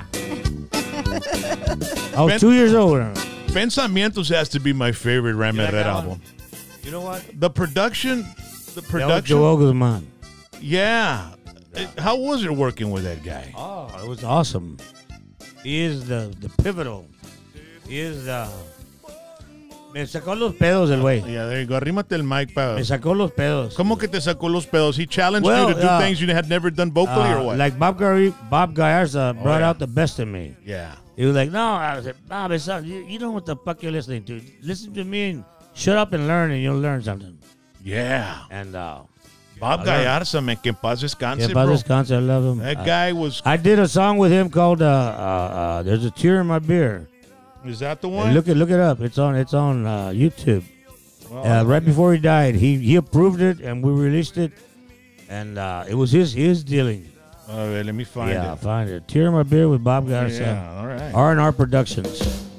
I was two years old. Pensamientos has to be my favorite Ram You like Herrera that one? album. You know what? The production, the That was production. Joel Guzman. Yeah. It- how was it working with that guy? Oh, it was awesome. He is the, the pivotal. He is the... Me sacó los pedos el güey. Yeah, there you go. Arrímate el mic, pa. Me sacó los pedos. ¿Cómo que te sacó los pedos? He challenged Well, you to do uh, things you had never done vocally Uh, or what? Like Bob, Gar- Bob Gallarza brought yeah. out the best in me. yeah. He was like, no, I was like, Bob, it's not, you, you know what the fuck you're listening to. Listen to me and shut up and learn and you'll learn something. Yeah. And uh, Bob I love- Gallarza, man, que en paz descanse, yeah, bro. Bob Descanso, I love him. That Uh, guy was, I did a song with him called uh, uh, uh, "There's a Tear in My Beer." is that the And one? look it, look it up. It's on, it's on uh, YouTube. Uh, right before he died, he he approved it and we released it, and uh, it was his his dealing. All right, let me find yeah, it. find it. "Tear in My Beer" with Bob Garcia. Yeah, all right. R and R Productions.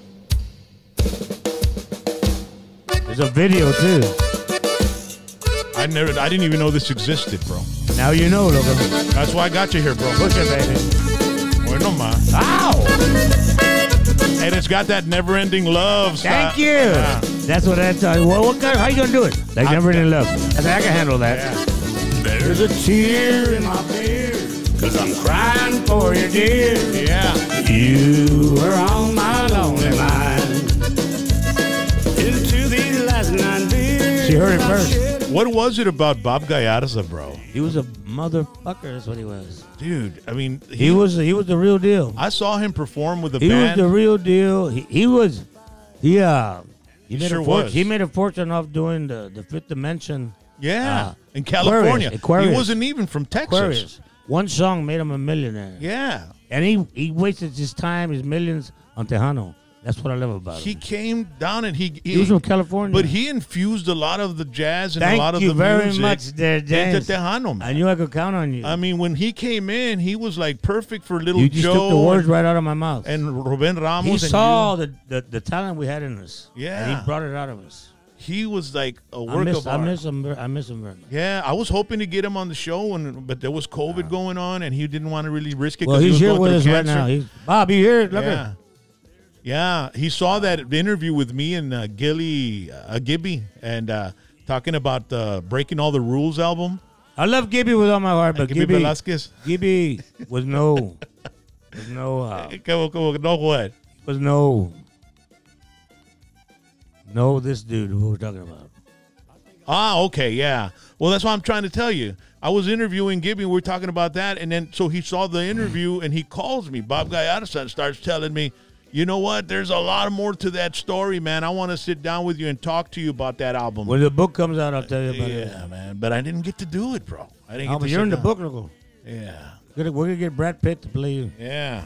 There's a video too. I never, I didn't even know this existed, bro. Now you know, look at me. That's why I got you here, bro. Push it, baby. Bueno, ma. Ow! And it's got that never-ending love. Thank style. you. Yeah. That's what I tell you. What, what kind, how you gonna do it? Like I- never in love. I said, I can handle that. Yeah. There's a tear in my beer, cause I'm crying for you, dear. Yeah. You were on my lonely mind. Into these last nine beers. She heard it first. What was it about Bob Gallarza, bro? He was a motherfucker, that's what he was. Dude, I mean, He was he was the real deal. I saw him perform with a He band. was the real deal. He, he was he uh he made Sure a fortune. was. He made a fortune off doing the, the fifth dimension yeah, uh, in California. Aquarius, Aquarius. He wasn't even from Texas. Aquarius. One song made him a millionaire. Yeah. And he, he wasted his time, his millions on Tejano. That's what I love about He him. came down and he He was from California. but he infused a lot of the jazz and Thank a lot of you the very music much there, into James. Tejano, man. I knew I could count on you. I mean, when he came in, he was like perfect for Little you just Joe took the words and, right out of my mouth. and Ruben Ramos. He and saw you. the, the, the talent we had in us. Yeah. And he brought it out of us. He was like a I work miss, of I art. miss him. ver- I miss him very much. Yeah, I was hoping to get him on the show, and but there was COVID going on, and he didn't want to really risk it. Well, 'cause he he's was here going with through us right cancer. now. He's, Bob, you here? Look yeah. at Yeah, he saw that interview with me and uh, Gilly uh, Gibby, and uh, talking about the Breaking All the Rules album. I love Gibby with all my heart, but Gibby Gibby, Velasquez. Gibby was no, was no, uh, Como, como, no what? was no, no. This dude who we're talking about. Ah, okay, yeah. Well, that's what I'm trying to tell you. I was interviewing Gibby, we were talking about that, and then so he saw the interview, and he calls me, Bob Gallarza, and starts telling me, you know what, there's a lot more to that story, man. I want to sit down with you and talk to you about that album. When the book comes out, I'll tell you about it. Yeah, man, but I didn't get to do it, bro. I didn't Oh, get but to you're sit in the down. book, Nicole. Yeah, We're gonna, we're gonna get Brad Pitt to play you. yeah.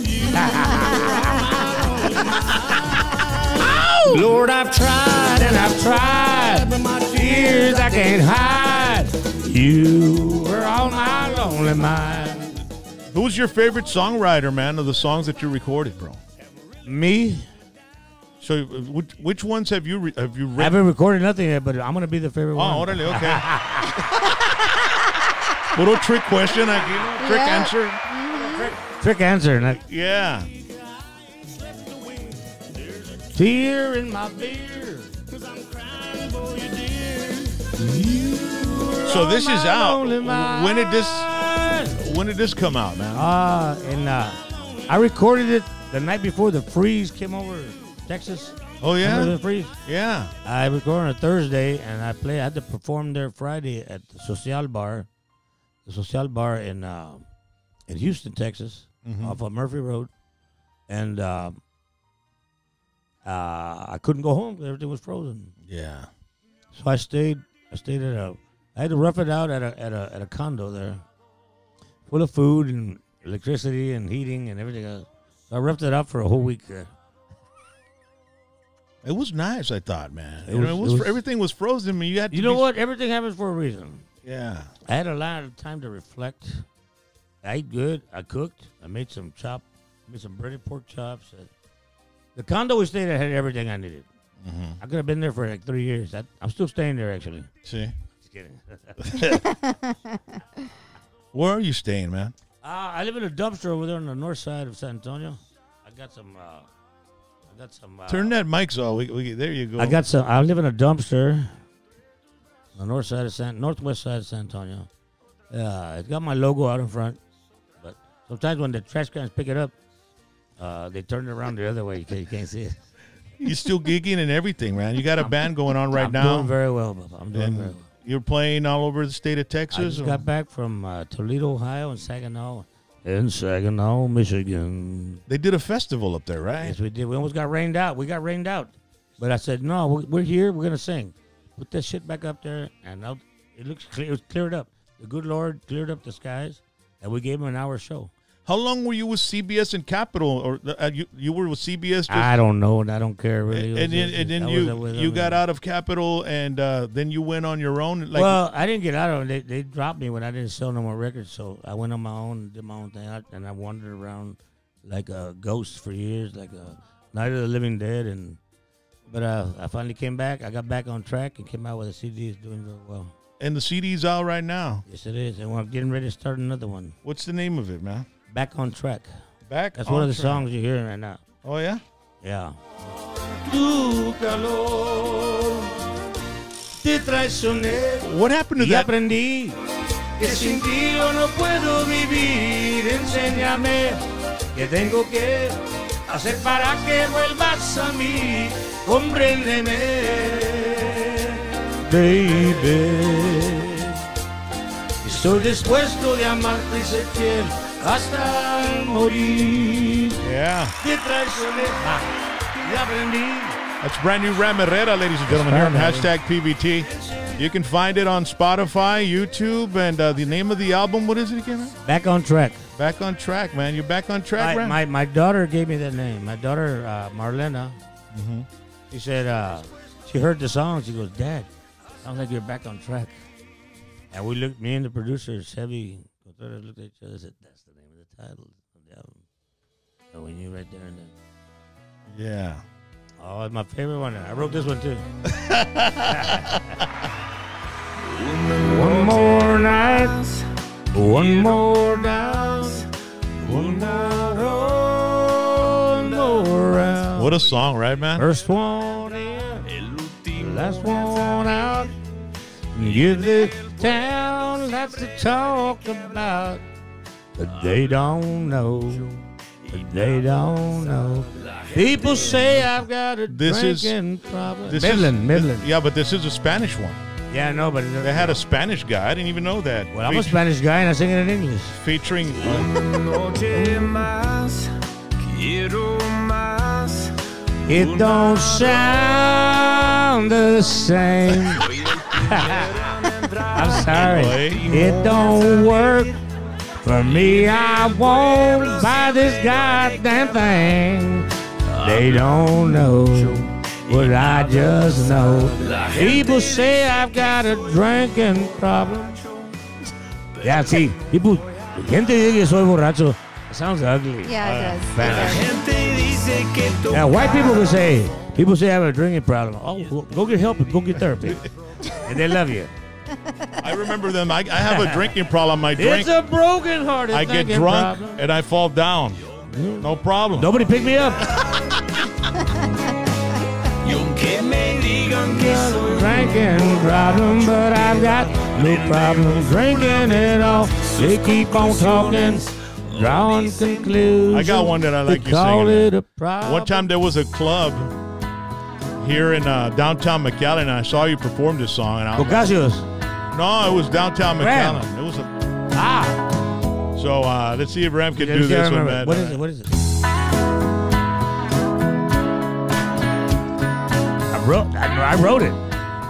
Lord, I've tried and I've tried, but my tears I can't hide. You were on my lonely mind. Who's your favorite songwriter, man, of the songs that you recorded, bro? Me? So, uh, which, which ones have you re- have you I written? haven't recorded nothing yet, but I'm gonna be the favorite Oh, one. orale, okay. Little trick question, like, you know, trick Yeah. answer. Trick answer. Like, Yeah. tear in my beer. So this on is my out. lonely mind. When did this? When did this come out, man? Uh, and uh, I recorded it the night before the freeze came over Texas. Oh yeah, Remember the freeze? yeah. I recorded on a Thursday, and I play. I had to perform there Friday at the Social Bar, the Social Bar in uh, in Houston, Texas, Mm-hmm. off of Murphy Road, and uh, uh, I couldn't go home. Everything was frozen, Yeah. so I stayed. I stayed at a. I had to rough it out at a at a at a condo there, full of food and electricity and heating and everything else. So I roughed it out for a whole week there. It was nice, I thought, man. It You know, was- it was, it was- everything was frozen. I mean, you had to You know be- what? Everything happens for a reason. Yeah. I had a lot of time to reflect. I ate good. I cooked. I made some chop, made some breaded pork chops. Uh, The condo we stayed at had everything I needed. Mm-hmm. I could have been there for like three years. I, I'm still staying there, actually. See, Just kidding. where are you staying, man? uh, I live in a dumpster over there on the north side of San Antonio. I got some. Uh, I got some. Uh, Turn that mic off. We, we, there you go. I got some. I live in a dumpster on the north side of San, northwest side of San Antonio. Yeah, it's got my logo out in front, but sometimes when the trash cans pick it up, uh, they turn it around the other way. You can't, you can't see it. You're still gigging and everything, man. You got a band going on right I'm now. doing very well, Bubba. I'm doing And very well. You're playing all over the state of I Texas. just or- got back from uh, Toledo, Ohio, and Saginaw, in Saginaw, Michigan. They did a festival up there, right? Yes, we did. We almost got rained out. We got rained out, but I said, no, we're, we're here. We're gonna sing. Put that shit back up there, and I'll, it looks clear. It was cleared up. The good Lord cleared up the skies, and we gave him an hour show. How long were you with C B S and Capitol, or uh, you you were with C B S? Just, I don't know, and I don't care really. and, It was and then, just- and then I was you with you them, got and- out of Capitol, and uh, then you went on your own. Like, well, I didn't get out of it. They, they dropped me when I didn't sell no more records, so I went on my own and did my own thing, I, and I wandered around like a ghost for years, like a Night of the Living Dead. And but uh, I finally came back. I got back on track and came out with a C D. It's doing very well. and the C D's out right now. Yes, it is, and I'm getting ready to start another one. What's the name of it, man? Back on Track. Back. That's on one of the Track. songs you're hearing right now. Oh yeah. Yeah. Tu calor te traicioné. What happened to Y that? aprendí que sin ti yo no puedo vivir. Enséñame qué tengo que hacer para que vuelvas a mí. Compréndeme, baby. Estoy dispuesto de amarte y ser fiel hasta morir. Yeah. Te traicioné ah, y aprendí. That's brand new Ram Herrera, ladies and gentlemen, here on Ram, hashtag P V T. You can find it on Spotify, YouTube, and uh, the name of the album, what is it again, man? Back on Track. Back on Track, man. You're back on track, My, Ram? my, my daughter gave me that name. My daughter, uh, Marlena, Mm-hmm. she said, uh, she heard the song. She goes, Dad, sounds like you're back on track. And we looked, me and the producer, Sebi, looked at each other and said, that's the name of the title of the album. So we knew right there and then. Yeah. Oh, it's my favorite one. I wrote this one too. One more night, one more down, one more round, more round. What a song, right, man? First one in, last one out. Give this town lots to talk about, but they don't know. But they don't know. People say I've got a This is- drinking problem. This Midland, is, Midland. Yeah, but this is a Spanish one. Yeah, I know, but it- They had a Spanish guy. I didn't even know that. well, I'm a Feat- Spanish guy and I sing it in English. Featuring. Noche más, quiero más. It don't sound the same. I'm sorry. It don't work for me. I won't buy this goddamn thing. They don't know what I just know. People say I've got a drinking problem. Yeah, see, people, gente dice que soy borracho. It sounds ugly. Yeah, it does. Spanish. Gente dice que tú Now, white people will say, people say I have a drinking problem. Oh, go- go get help, go get therapy. And they love you. I remember them. I, I have a drinking problem. I drink. It's a broken hearted I get drunk and I fall down. No problem. Nobody picked me up. y aunque me digan que soy Drinking problem, but I've got no problem drinking it off. They keep on talking, drawing conclusions. I got one that I like They you call singing. it a problem. One time there was a club here in uh, downtown McAllen, and I saw you perform this song. And I was like, Bocacios. no, it was downtown Ram. McAllen. It was a. Ah. So uh, let's see if Ram can I do can't this one, remember. man. What is it? What is it? I wrote. I, I wrote it.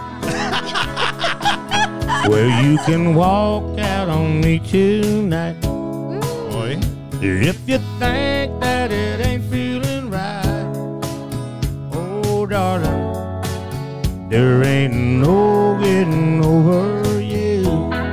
Where you can walk out on me tonight. Boy. If you think that it ain't feeling right, oh darling, there ain't no getting over you.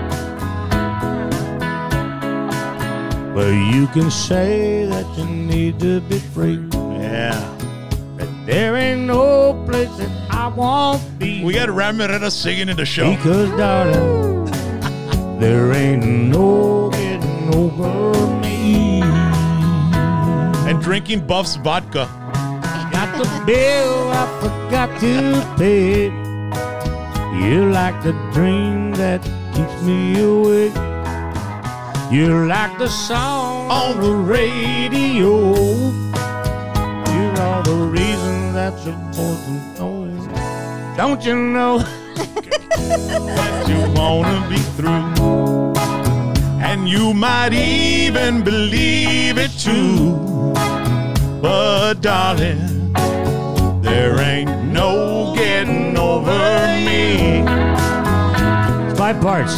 But you can say that you need to be free. Yeah. But there ain't no place that I won't be. We got Ram Herrera singing in the show. Because darling, there ain't no getting over me. And drinking Buff's vodka. Got the bill I forgot to pay. You're like the dream that keeps me awake. You're like the song on the radio. You're all the reason that's important. Oh, don't you know That you wanna be through. And you might even believe it too. But darling, there ain't no getting over me. five parts?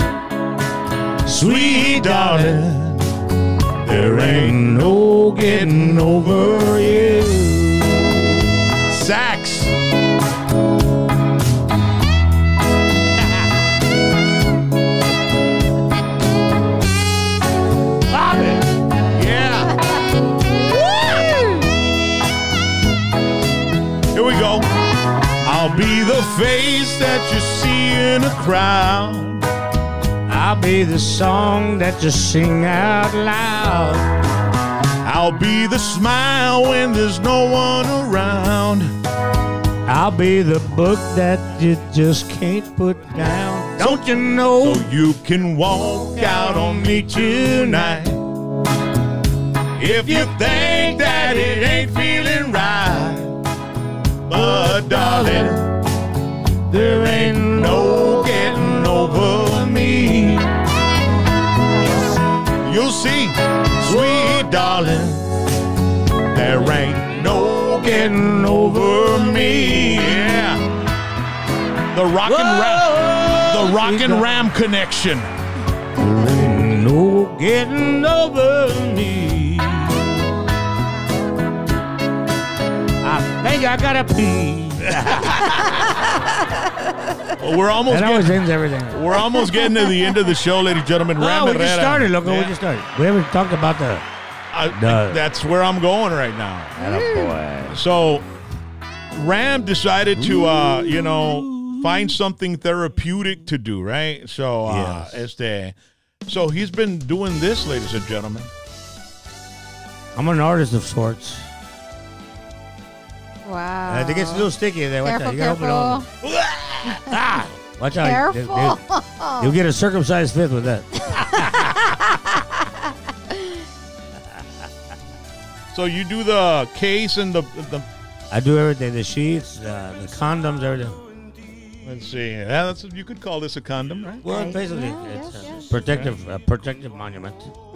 Sweet darling, there ain't no getting over you. sax. Yeah. Here we go. I'll be the face that you see in a crowd. I'll be the song that you sing out loud. I'll be the smile when there's no one around. I'll be the book that you just can't put down. Don't you know? So you can walk out on me tonight. If you think that it ain't feeling right. But darling, there ain't no getting over me. You'll see, sweet darling, there ain't no getting over me. Yeah. The rock and ram, the rock and ram connection. There ain't no getting over me. I think I gotta pee. Well, we're almost That always getting, ends everything. we're almost getting to the end of the show, ladies and gentlemen. Oh, Ram we just Herrera. started, loco. Yeah. We just started. We haven't talked about the. I- No. That's where I'm going right now. Attaboy. So, Ram decided to, uh, you know, find something therapeutic to do, right? So, uh, Yes. este, so he's been doing this, ladies and gentlemen. I'm an artist of sorts. Wow. Uh, it gets a little sticky there. Watch Careful, out. You gotta careful. open it all. Ah! Watch out. You- Careful. you- You'll get a circumcised fifth with that. So you do the case and the, the I do everything. The sheets, uh, the condoms, everything. let's see. Yeah, that's you could call this a condom, right? Well, Right. basically, Yeah, it's yes, a yes. protective, uh, protective monument.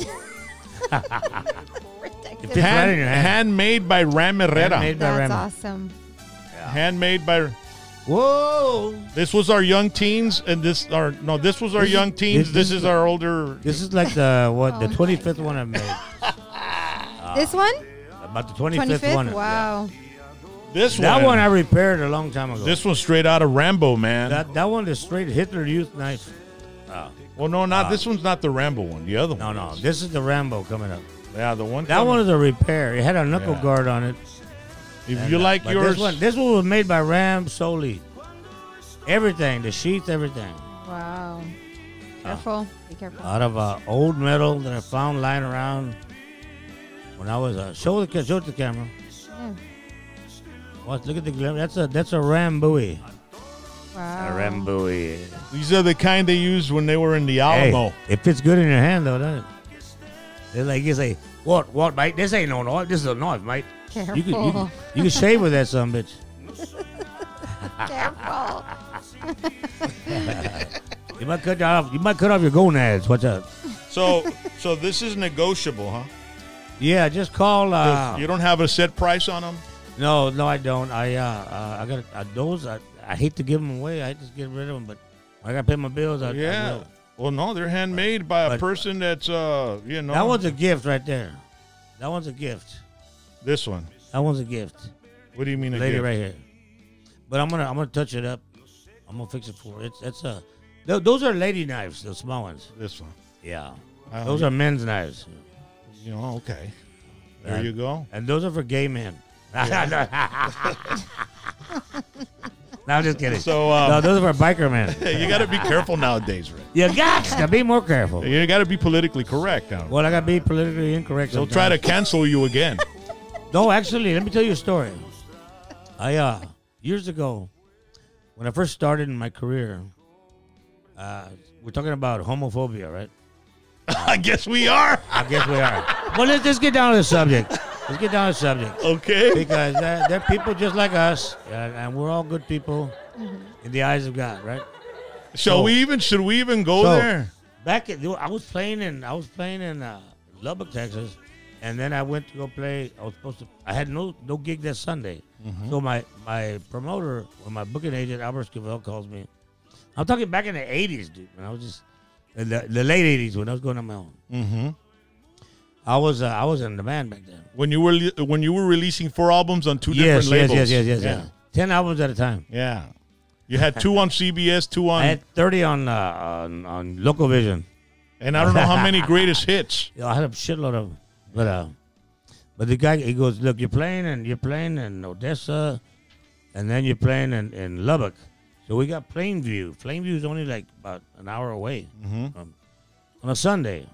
Protective. It fits right in your hand. Handmade by Ram Herrera. Handmade by That's Remy. awesome. Handmade by. Whoa! This was our young teens, and this our no. This was our This is- young teens. this- This, this is is- our older. This is like the what the Oh. twenty-fifth one I've made. This one? About the twenty-fifth, twenty-fifth? one. Wow. This That one. one I repaired a long time ago. This one's straight out of Rambo, man. that that one is straight Hitler Youth knife. well, no, not uh, this one's not the Rambo one. The other one. No, no, this is the Rambo coming up. Yeah, the one. That coming- one is a repair. It had a knuckle Yeah. guard on it. If And, you uh, like but yours, this one, this one was made by Ram solely. Everything, the sheets, everything, Wow. Careful. Be careful. out of uh, old metal that I found lying around when I was uh, show the ca- show it to the camera. Yeah. Watch, look at the glim. That's a that's a Ram buoy. Wow. Rambo. These are the kind they used when they were in the Alamo. Hey, it fits good in your hand, though, doesn't it? They're like, you say, what, what, mate? This ain't no knife. This is a knife, mate. Careful. You can, you can, you can shave with that son bitch. Careful. You might cut off. You might cut off your gonads. Watch out. So, so this is negotiable, huh? Yeah, just call. Uh, You don't have a set price on them? no, no, I don't. I uh, uh I got uh, those. I, I hate to give them away. I hate to get rid of them, but I got to pay my bills. I, I Yeah. will. Well, no, they're handmade by a But- person that's, uh, you know. That one's a gift right there. That one's a gift. This one. That one's a gift. What do you mean a Lady gift? right here. But I'm gonna I'm gonna touch it up. I'm gonna fix it for her. It's it's a. th- Those are lady knives, the small ones. This one. Yeah. Oh, Those are men's knives. You know, okay. There And- you go. And those are for gay men. No, I'm just kidding. So, um, no, those are for biker men. you got to be careful nowadays, Rick. You got to be more careful. You got to be politically correct now. Well, I got to be politically incorrect. They'll try to sometimes. cancel you again. No, actually, let me tell you a story. I uh years ago, when I first started in my career, uh, we're talking about homophobia, right? I guess we are. I guess we are. Well, let's just get down to the subject. Let's get down to the subject. Okay. Because they're, they're people just like us, and, and we're all good people in the eyes of God, right? Shall So- we even? Should we even go So- there? Back at, I was playing in I was playing in uh, Lubbock, Texas, and then I went to go play. I was supposed to. I had no no gig that Sunday, so my my promoter or my booking agent Albert Scavell calls me. I'm talking back in the eighties, dude. When I was just in the, the late eighties when I was going on my own. Mm-hmm. I was uh, I was in the band back then. When you were li- when you were releasing four albums on two Yes, different yes, labels. yes, yes, yes, Yeah. yeah. Ten albums at a time. Yeah. You had two on C B S, two on, I had thirty on uh, on on Local Vision. and I don't know how many greatest hits. Yeah, I had a shitload of them. But uh, but the guy he goes, look, you're playing and you're playing in Odessa, and then you're playing in, in Lubbock. So we got Plainview. Plainview is only like about an hour away Mhm. from, on a Sunday.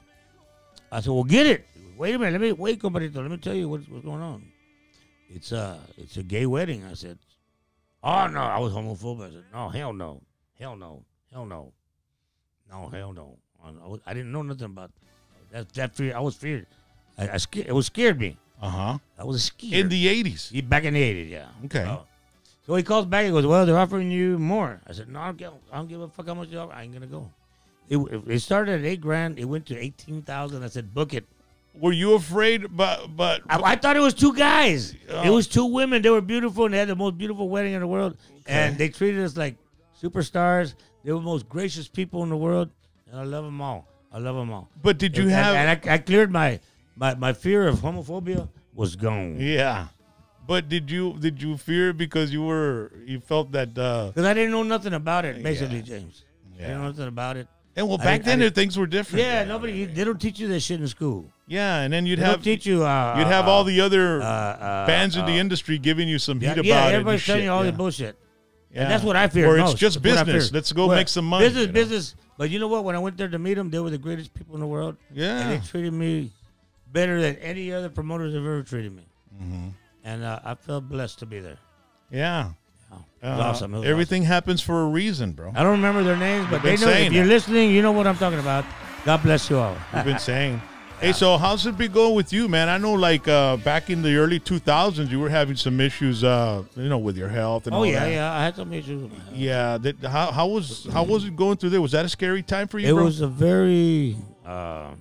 I said, well, get it. Wait a minute. Let me wait, compadrito. Let me tell you what's, what's going on. It's uh, it's a gay wedding. I said, oh no, I was homophobic. I said, no, hell no, hell no, hell no, no, hell no. I, was, I didn't know nothing about that. That fear, I was feared. I, I scared. It was scared me. Uh huh. I was scared. In the eighties. Yeah, back in the eighties, yeah. Okay. Uh, so he calls back. He goes, "Well, they're offering you more." I said, "No, I don't give, I don't give a fuck how much you offer. I ain't gonna go." It, it started at eight grand. It went to eighteen thousand. I said, "Book it." Were you afraid? But but I, I thought it was two guys. Oh. It was two women. They were beautiful and they had the most beautiful wedding in the world. And they treated us like superstars. They were the most gracious people in the world. And I love them all. I love them all. but did you and, have? And I, I cleared my, my my fear of homophobia was gone. yeah. But did you did you fear because you were you felt that? uh Because I didn't know nothing about it, basically, Yeah. James. I Yeah. didn't know nothing about it. And well, I back didn't- then I didn't- things were different. Yeah, nobody. They don't teach you that shit in school. Yeah, and then you'd They have don't teach you. Uh, you'd have uh, all the other uh, uh, bands in uh, the industry giving you some heat Yeah, about yeah, it. and everybody's telling shit, you all yeah. the bullshit. Yeah. And that's what I fear. Or it's most. just That's what I business. fear. Let's go Well, make some money. Business, you know? business. But you know what? When I went there to meet them, they were the greatest people in the world. Yeah. And they treated me better than any other promoters have ever treated me. Mm-hmm. And uh, I felt blessed to be there. Yeah. Oh, it was Uh, awesome. It was everything happens for a reason, bro. awesome. I don't remember their names, but We've they been know. saying If you're that. listening, you know what I'm talking about. God bless you all. We've been saying. Hey, so how's it been going with you, man? I know, like uh, back in the early two thousands, you were having some issues, uh, you know, with your health and Oh all yeah, that. yeah. I had some issues. With my health. Yeah. That, how, how was how was it going through there? Was that a scary time for you, It bro? was a very, um,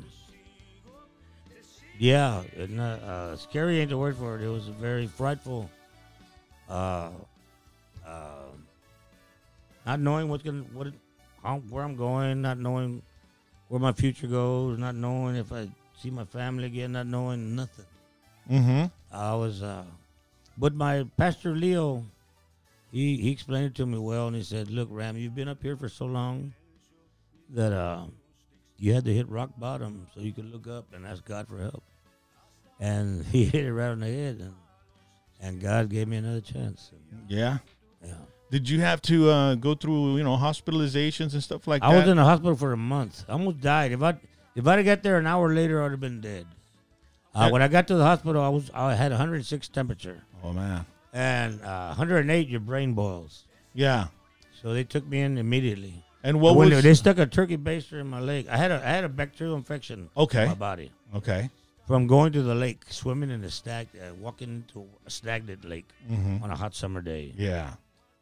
yeah, it not, uh, scary ain't the word for it. It was a very frightful, uh, uh, not knowing what's gonna, what, it, how, where I'm going, not knowing where my future goes, not knowing if I see my family again, not knowing nothing. Mm-hmm. I was, uh, but my pastor Leo, he he explained it to me well, and he said, "Look, Ram, you've been up here for so long that uh, you had to hit rock bottom so you could look up and ask God for help." And he hit it right on the head, and and God gave me another chance. Yeah. Yeah, Did you have to uh, go through, you know, hospitalizations and stuff like I that? was in the hospital for a month. I almost died. If I if I'd have got there an hour later, I'd have been dead. Uh, That- when I got to the hospital, I was I had one hundred six temperature, Oh man. and uh, one hundred eight, your brain boils. Yeah. So they took me in immediately. And what when was they, they stuck a turkey baster in my leg. I had a I had a bacterial infection Okay. in my body okay? from going to the lake, swimming in a stag, uh, walking into a stagnant lake Mm-hmm. on a hot summer day. Yeah.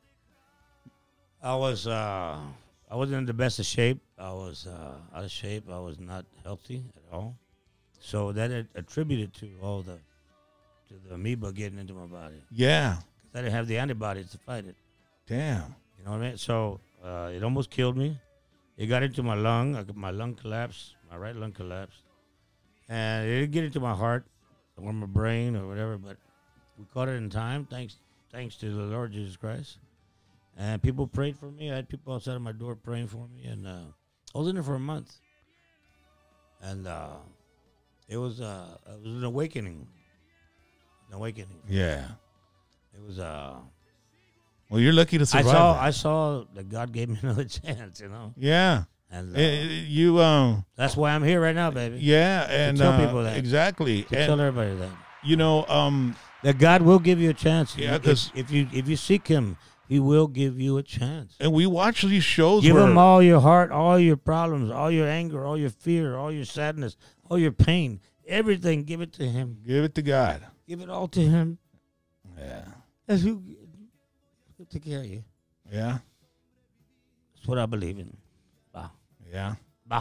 I was uh, I wasn't in the best of shape. I was uh, out of shape. I was not healthy at all. So that it attributed to all the to the amoeba getting into my body. Yeah. I didn't have the antibodies to fight it. Damn. You know what I mean? So uh, it almost killed me. It got into my lung. I, my lung collapsed. My right lung collapsed. And it didn't get into my heart or my brain or whatever, but we caught it in time, thanks thanks to the Lord Jesus Christ. And people prayed for me. I had people outside of my door praying for me. And uh, I was in there for a month. And uh, it was uh, it was an awakening. An awakening. Yeah. It was uh Well, you're lucky to I survive. saw that. I saw that God gave me another chance, you know. yeah. And uh, Eh, you um. that's why I'm here right now, baby. Yeah, and tell uh, people that. exactly. To And, tell everybody that. you know, um, That God will give you a chance. Yeah, If- 'cause- if, you if you seek Him, He will give you a chance. and we watch these shows Give where Him all your heart, all your problems, all your anger, all your fear, all your sadness, all your pain, everything. Give it to Him. give it to God. Give it all to Him. Yeah. As He'll He'll take care of you. Yeah. That's what I believe in. Bah. Yeah. Bah.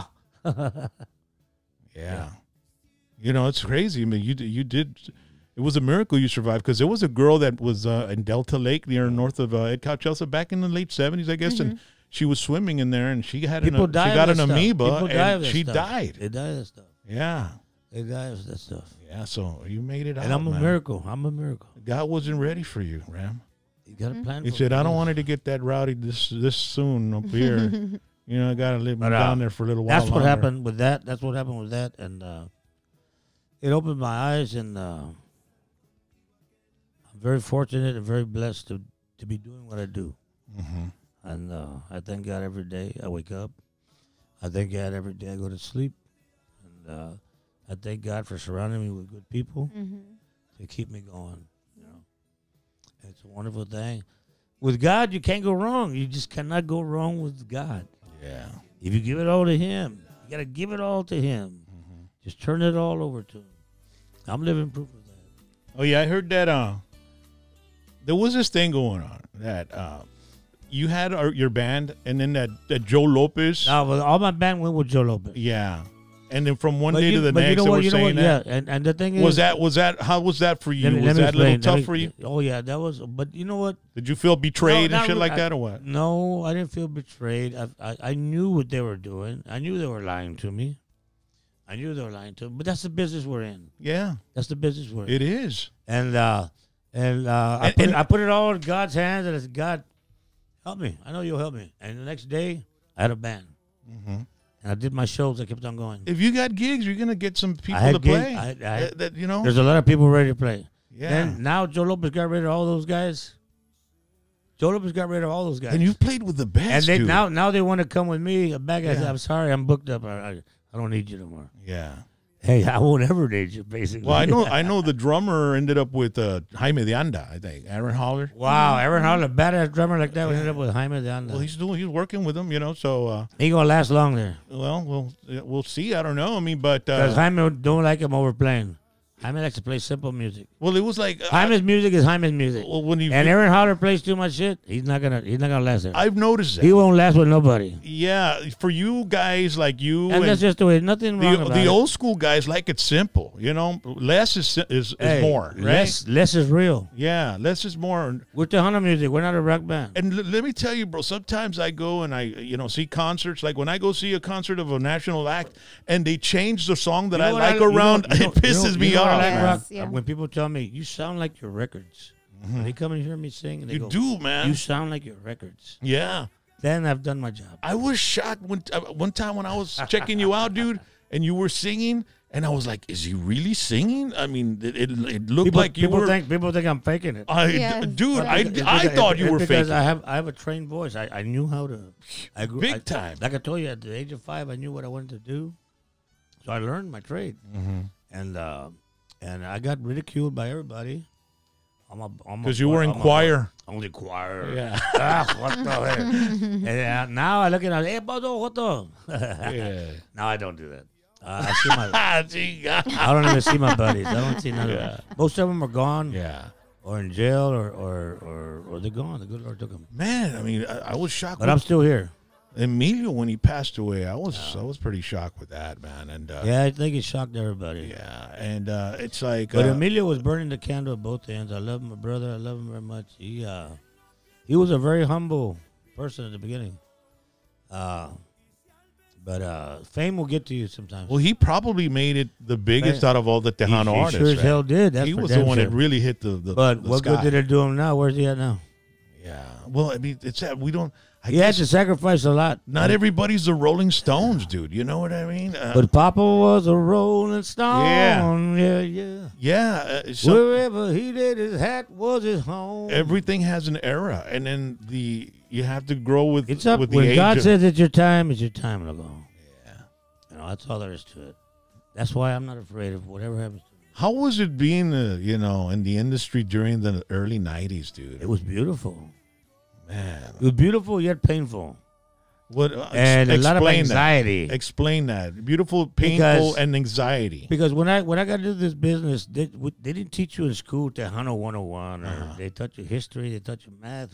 Yeah. You know, it's crazy. I mean, you you did. It was a miracle you survived because there was a girl that was uh, in Delta Lake near north of uh, Ed Chelsea back in the late seventies, I guess, and she was swimming in there and she had an, People she die got of an that stuff. amoeba People die of and that she stuff. died. They die of that stuff. Yeah. They die of that stuff. Yeah. So you made it out. And I'm a man. miracle. I'm a miracle. God wasn't ready for you, Ram. You got a plan. He for said, me. "I don't want it to get that rowdy this this soon up here. You know, I got to live But, uh, down there for a little while." That's what longer." happened with that. That's what happened with that, and uh, it opened my eyes. And uh, I'm very fortunate and very blessed to to be doing what I do. Mhm. And uh, I thank God every day I wake up. I thank God every day I go to sleep, and uh, I thank God for surrounding me with good people to keep me going. You know, it's a wonderful thing. With God, you can't go wrong. You just cannot go wrong with God. Yeah. If you give it all to Him, you got to give it all to Him. Just turn it all over to Him. I'm living proof of that. Oh yeah, I heard that. Uh, there was this thing going on that uh, you had our, your band, and then that, that Joe Lopez. Now, well, all my band went with Joe Lopez. Yeah, and then from one But day you- to the but next, you know they what? were You know saying what? that. Yeah, and, and the thing is, Was that was that how was that for you? Let me, was let me that a little explain. tough Let me- for you? Oh yeah, that was. But you know what? Did you feel betrayed No, and not shit really. like I- that, or what? No, I didn't feel betrayed. I, I I knew what they were doing. I knew they were lying to me. I knew they were lying to me. But that's the business we're in. Yeah, That's the business we're in. it is. And uh, and uh, I And- put and- it, I put it all in God's hands, and I said, God, help me. I know you'll help me. And the next day, I had a band, Mhm. and I did my shows. I kept on going. If you got gigs, you're gonna get some people had to gigs. play. I- I- that, that, you know. There's a lot of people ready to play. Yeah. Then now Joe Lopez got rid of all those guys. Joe Lopez got rid of all those guys. And you've played with the best. and they dude. now now they want to come with me back. I said, Yeah. I'm sorry, I'm booked up. I, I, I don't need you no more. Yeah. Hey, I won't ever need you, basically. Well, I know. I know the drummer ended up with uh, Jaime de Anda. I think Aaron Holler. Wow, Aaron Hall, a badass drummer like that, we ended up with Jaime de Anda. Well, he's doing. He's working with him. You know. So, uh, He ain't gonna last long there. well, we'll we'll see. I don't know. I mean, but Because uh, Jaime don't like him overplaying. Jaime likes to play simple music. well, it was like uh, Jaime's music is Jaime's music. well, when you. And Aaron Holler plays too much shit. He's not gonna. He's not gonna last there. I've noticed that. He won't last with nobody. Yeah, for you guys like you And, and, that's just the way. Nothing wrong the about the it. old school guys like it simple. You know, less is is, is Hey, more. Right? Less, less is real. Yeah, less is more. We're Tejano music. We're not a rock band. And l- let me tell you, bro. Sometimes I go and I, you know, see concerts. Like when I go see a concert of a national act, and they change the song that You know I what like you know- around, you know- it pisses you know- me you know what I off. like man. rock? Yeah. When people tell me you sound like your records, when they come and hear me sing, and they You go, do, man. You sound like your records. Yeah, Then I've done my job. I was shocked one uh, one time when I was checking you out, dude, and you were singing, and I was like, "Is he really singing?" I mean, it it, it looked People, like you people were. think people think I'm faking it. I, Yes. dude, I, It's I because- thought you it's were because faking. I have I have a trained voice. I, I knew how to. I grew, Big I- time. Like I told you, at the age of five, I knew what I wanted to do, so I learned my trade. Mm-hmm. And uh, and I got ridiculed by everybody. Because you were in I'm choir. A, only choir. Yeah. Ah, what the heck? And uh, now I look at it, hey, Bodo, Joto. Yeah. Now I don't do that. Uh, I see my. I don't even see my buddies. I don't see none of them. Most of them are gone. Yeah. Or in jail, or or or, or they're gone. The good Lord took them. Man, I mean, I, I was shocked. But I'm still here. Emilio, when he passed away, I was I was pretty shocked with that, man. And uh, Yeah, I think it shocked everybody. yeah, and uh, it's like, But uh, Emilio was burning the candle at both ends. I love my brother. I love him very much. He uh, he was a very humble person at the beginning. Uh, but uh, fame will get to you sometimes. well, he probably made it the biggest Man, out of all the he, Tejano he artists. sure as right? hell did. That's he for was the damn one sure. that really hit the. the But the what sky. good did it do him now? Where's he at now? Yeah. Well, I mean, it's that we don't. I He had guess to sacrifice a lot. not everybody's the Rolling Stones, dude. You know what I mean? Uh, But Papa was a Rolling Stone. Yeah. yeah, yeah. yeah. Uh, so Wherever he did his hat was his home. everything has an era, and then the you have to grow with It's up with the when age God of- says it's your time, it's your time to go. Yeah, you know that's all there is to it. That's why I'm not afraid of whatever happens to me. How was it being, uh, you know, in the industry during the early nineties, dude? It was beautiful. Man, It was beautiful yet painful, what? Uh, ex- and a lot of explain anxiety. That. Explain that. Beautiful, painful, Because- and anxiety. Because when I when I got into this business, they, they didn't teach you in school Tejano one oh one, or Uh-huh. they taught you history, they taught you math.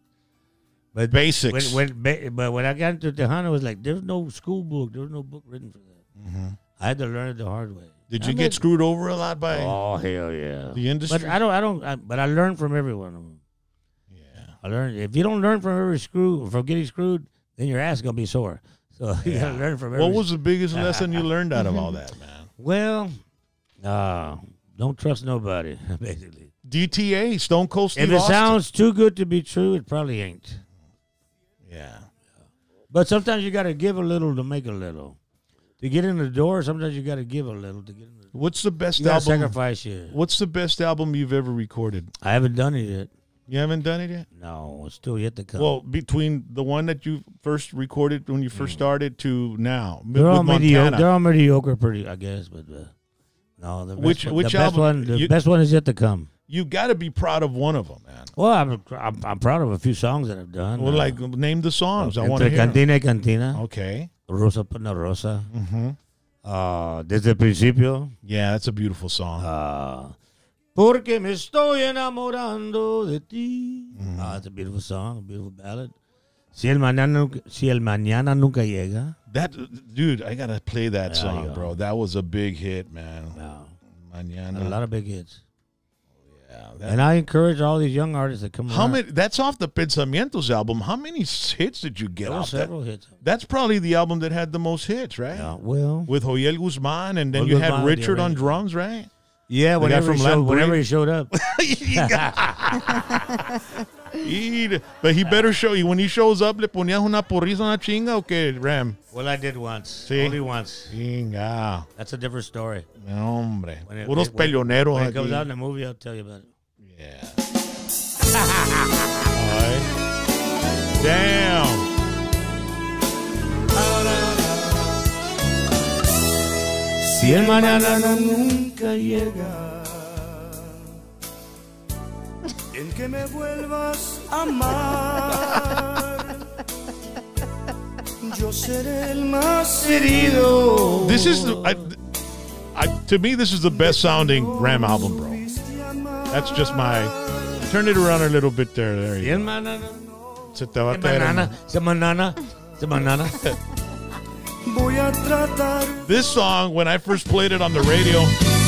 But Basics. When, when, ba- but when I got into Tejano, it was like there's no school book, there was no book written for that. Mm-hmm. I had to learn it the hard way. Did I you made- get screwed over a lot by? Oh hell yeah! The industry? But I don't, I don't. I, but I learned from every one of them. Yeah. I learned if you don't learn from every screw, from getting screwed, then your ass gonna be sore. So you Yeah. gotta learn from every. What was the biggest lesson you learned out of all that, man? Well, uh, don't trust nobody. Basically, D T A, Stone Cold Steve if it Austin. sounds too good to be true, it probably ain't. Yeah. But sometimes you gotta give a little to make a little. To get in the door, sometimes you gotta give a little to get in the door. What's the best You gotta album? sacrifice you. What's the best album you've ever recorded? I haven't done it yet. You haven't done it yet? No, it's still yet to come. Well, between the one that you first recorded when you first started to now, they're with all mediocre. Montana. They're all mediocre, pretty, I guess. But uh, no, the best Which- one, which the best album- one, the you- best one is yet to come. You got to be proud of one of them, man. Well, I'm, I'm I'm proud of a few songs that I've done. Well, Uh, like name the songs. I want to Entre hear. 'em. Cantina y Cantina, Okay. Rosa Pana Rosa, Mm-hmm. uh, Desde el Principio, Yeah, that's a beautiful song. uh, Porque me estoy enamorando de ti. Mm-hmm. Uh, it's a beautiful song, a beautiful ballad. Si el mañana, nunca- si el mañana nunca llega. That dude, I gotta play that There you song, go. bro. That was a big hit, man. Wow. Mañana. A lot of big hits. Yeah, that- And I encourage all these young artists to come how around. many? That's off the Pensamientos album. How many hits did you get There were off that? several hits. That's probably the album that had the most hits, right? Yeah, well, With Joel Guzman, and then Joel you had Guzman, the Richard on arranger. drums, right? yeah, guy whenever, from he, showed, Lamb whenever Breed? he showed up. He- but he better show you when he shows up. Le ponías una porriza una chinga o qué, Ram? Well, I did once. Sí. Only once. Chinga, That's a different story. hombre, When it- puros when- peleoneros When it comes aquí. out in the movie, I'll tell you about it. Yeah. Alright. Damn. Si el mañana nunca llega, En que me vuelvas a amar, yo seré el más herido. This is, the- I, I, to me, this is the best sounding Ram album, bro. That's just my. Turn it around a little bit there. There si you el go. mañana, Se te va a si caer en- mañana, si mañana, si mañana. Voy a tratar This song, when I first played it on the radio,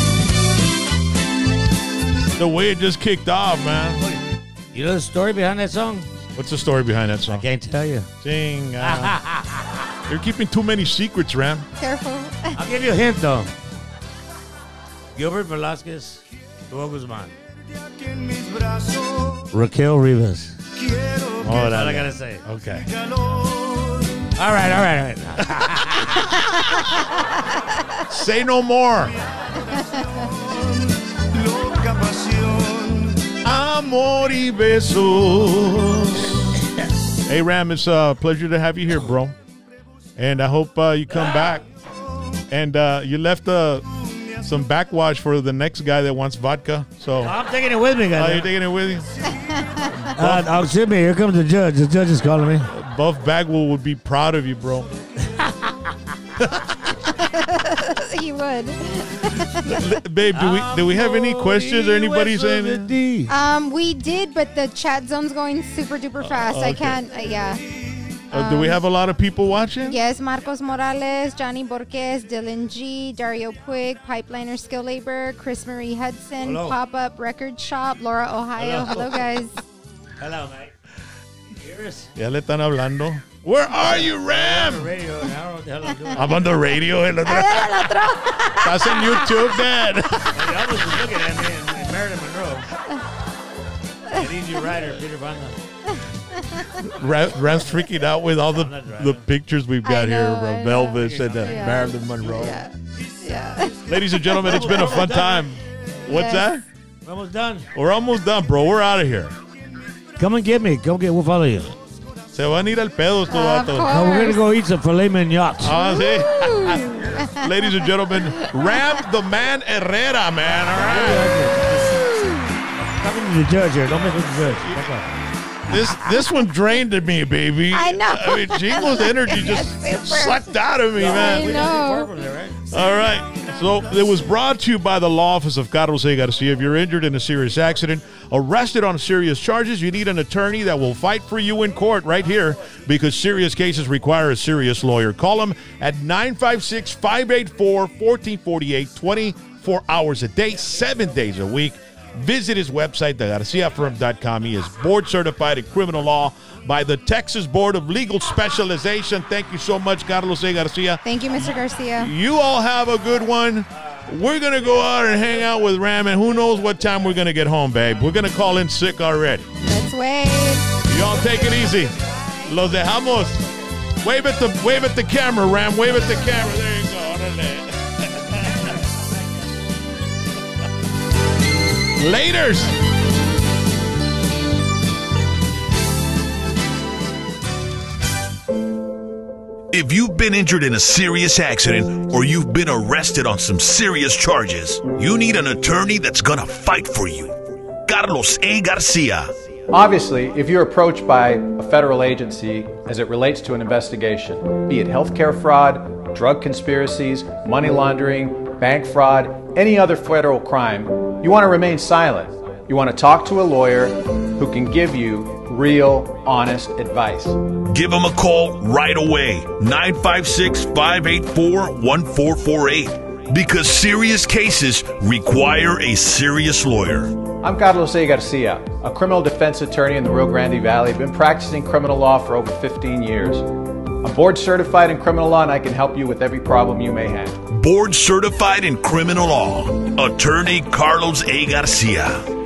the way it just kicked off, man. You know the story behind that song? What's the story behind that song? Can't tell you. Ding. uh, You're keeping too many secrets, Ram. Careful. I'll give you a hint though. Gilbert Velasquez, Joel Guzman, aquí en mis brazos. Raquel Rivas. Quiero Oh, That's all that- I gotta say. Okay. All right, all right, all right. Say no more. loca pasión. Amor y besos. Hey, Ram, it's a pleasure to have you here, bro. And I hope uh, you come back. And uh, you left a some backwash for the next guy that wants vodka. So I'm taking it with me, oh, guys. you're taking it with you. Uh, oh, excuse me. Here comes the judge. The judge is calling me. Buff Bagwell would be proud of you, bro. He would. Babe, do we do we have any questions or anybody saying it? Um, we did, but the chat zone's going super duper fast. I okay. can't. Uh, yeah. Uh, do we have a lot of people watching? Yes, Marcos Morales, Johnny Borges, Dylan G, Dario Puig, Pipeliner Skill Labor, Chris Marie Hudson, Hello. Pop Up Record Shop, Laura Ohio. Hello, Hello. guys. Hello, mate. Hear us? Ya le están hablando. Where are you, I'm on Ram? the radio, and I don't know what the hell I'm doing. I'm on the radio. El otro. Estás en YouTube, Dad. Hey, Elvis was looking at me and, and Marilyn Monroe. An easy rider, Peter Fonda. Ram, Ram's freaking out with all the I'm not driving. the pictures we've got I know, here I of know. Elvis and uh, Yeah. Marilyn Monroe. Yeah. Yeah. Ladies and gentlemen, it's been a fun time. What's Yes. that? We're almost done. We're almost done, bro. We're out of here. Come and get me. Come get. We'll follow you. Se van a ir al pedo estos Of vatos. course. Oh, we're gonna go eat some filet mignon. Ah, sí. Ladies and gentlemen, Ram the Man Herrera, man. All right. Talking to the judge here. Don't mess with the judge. Back off. This this one drained me, baby. I know. I mean, Jingo's energy just Super. sucked out of me, I man. We're not too far know. from there, right? All right. So it was brought to you by the law office of Carlos A. Garcia. If you're injured in a serious accident, arrested on serious charges, you need an attorney that will fight for you in court right here because serious cases require a serious lawyer. Call them at nine five six, five eight four, one four four eight, twenty-four hours a day, seven days a week. Visit his website, the garcia firm dot com. He is board certified in criminal law by the Texas Board of Legal Specialization. Thank you so much, Carlos A. Garcia. Thank you, Mister Garcia. You all have a good one. We're going to go out and hang out with Ram, and who knows what time we're going to get home, babe. We're going to call in sick already. Let's wait. Y'all take it easy. Los dejamos. Wave at the wave at the camera, Ram. Wave at the camera. There you go. Órale. Laters. If you've been injured in a serious accident or you've been arrested on some serious charges, you need an attorney that's gonna fight for you. Carlos A. Garcia. Obviously, if you're approached by a federal agency as it relates to an investigation, be it healthcare fraud, drug conspiracies, money laundering, bank fraud, any other federal crime, you want to remain silent. You want to talk to a lawyer who can give you real, honest advice. Give them a call right away. nine five six, five eight four, one four four eight. Because serious cases require a serious lawyer. I'm Carlos A. Garcia, a criminal defense attorney in the Rio Grande Valley. I've been practicing criminal law for over fifteen years. I'm board certified in criminal law and I can help you with every problem you may have. Board certified in criminal law. Attorney Carlos A. Garcia.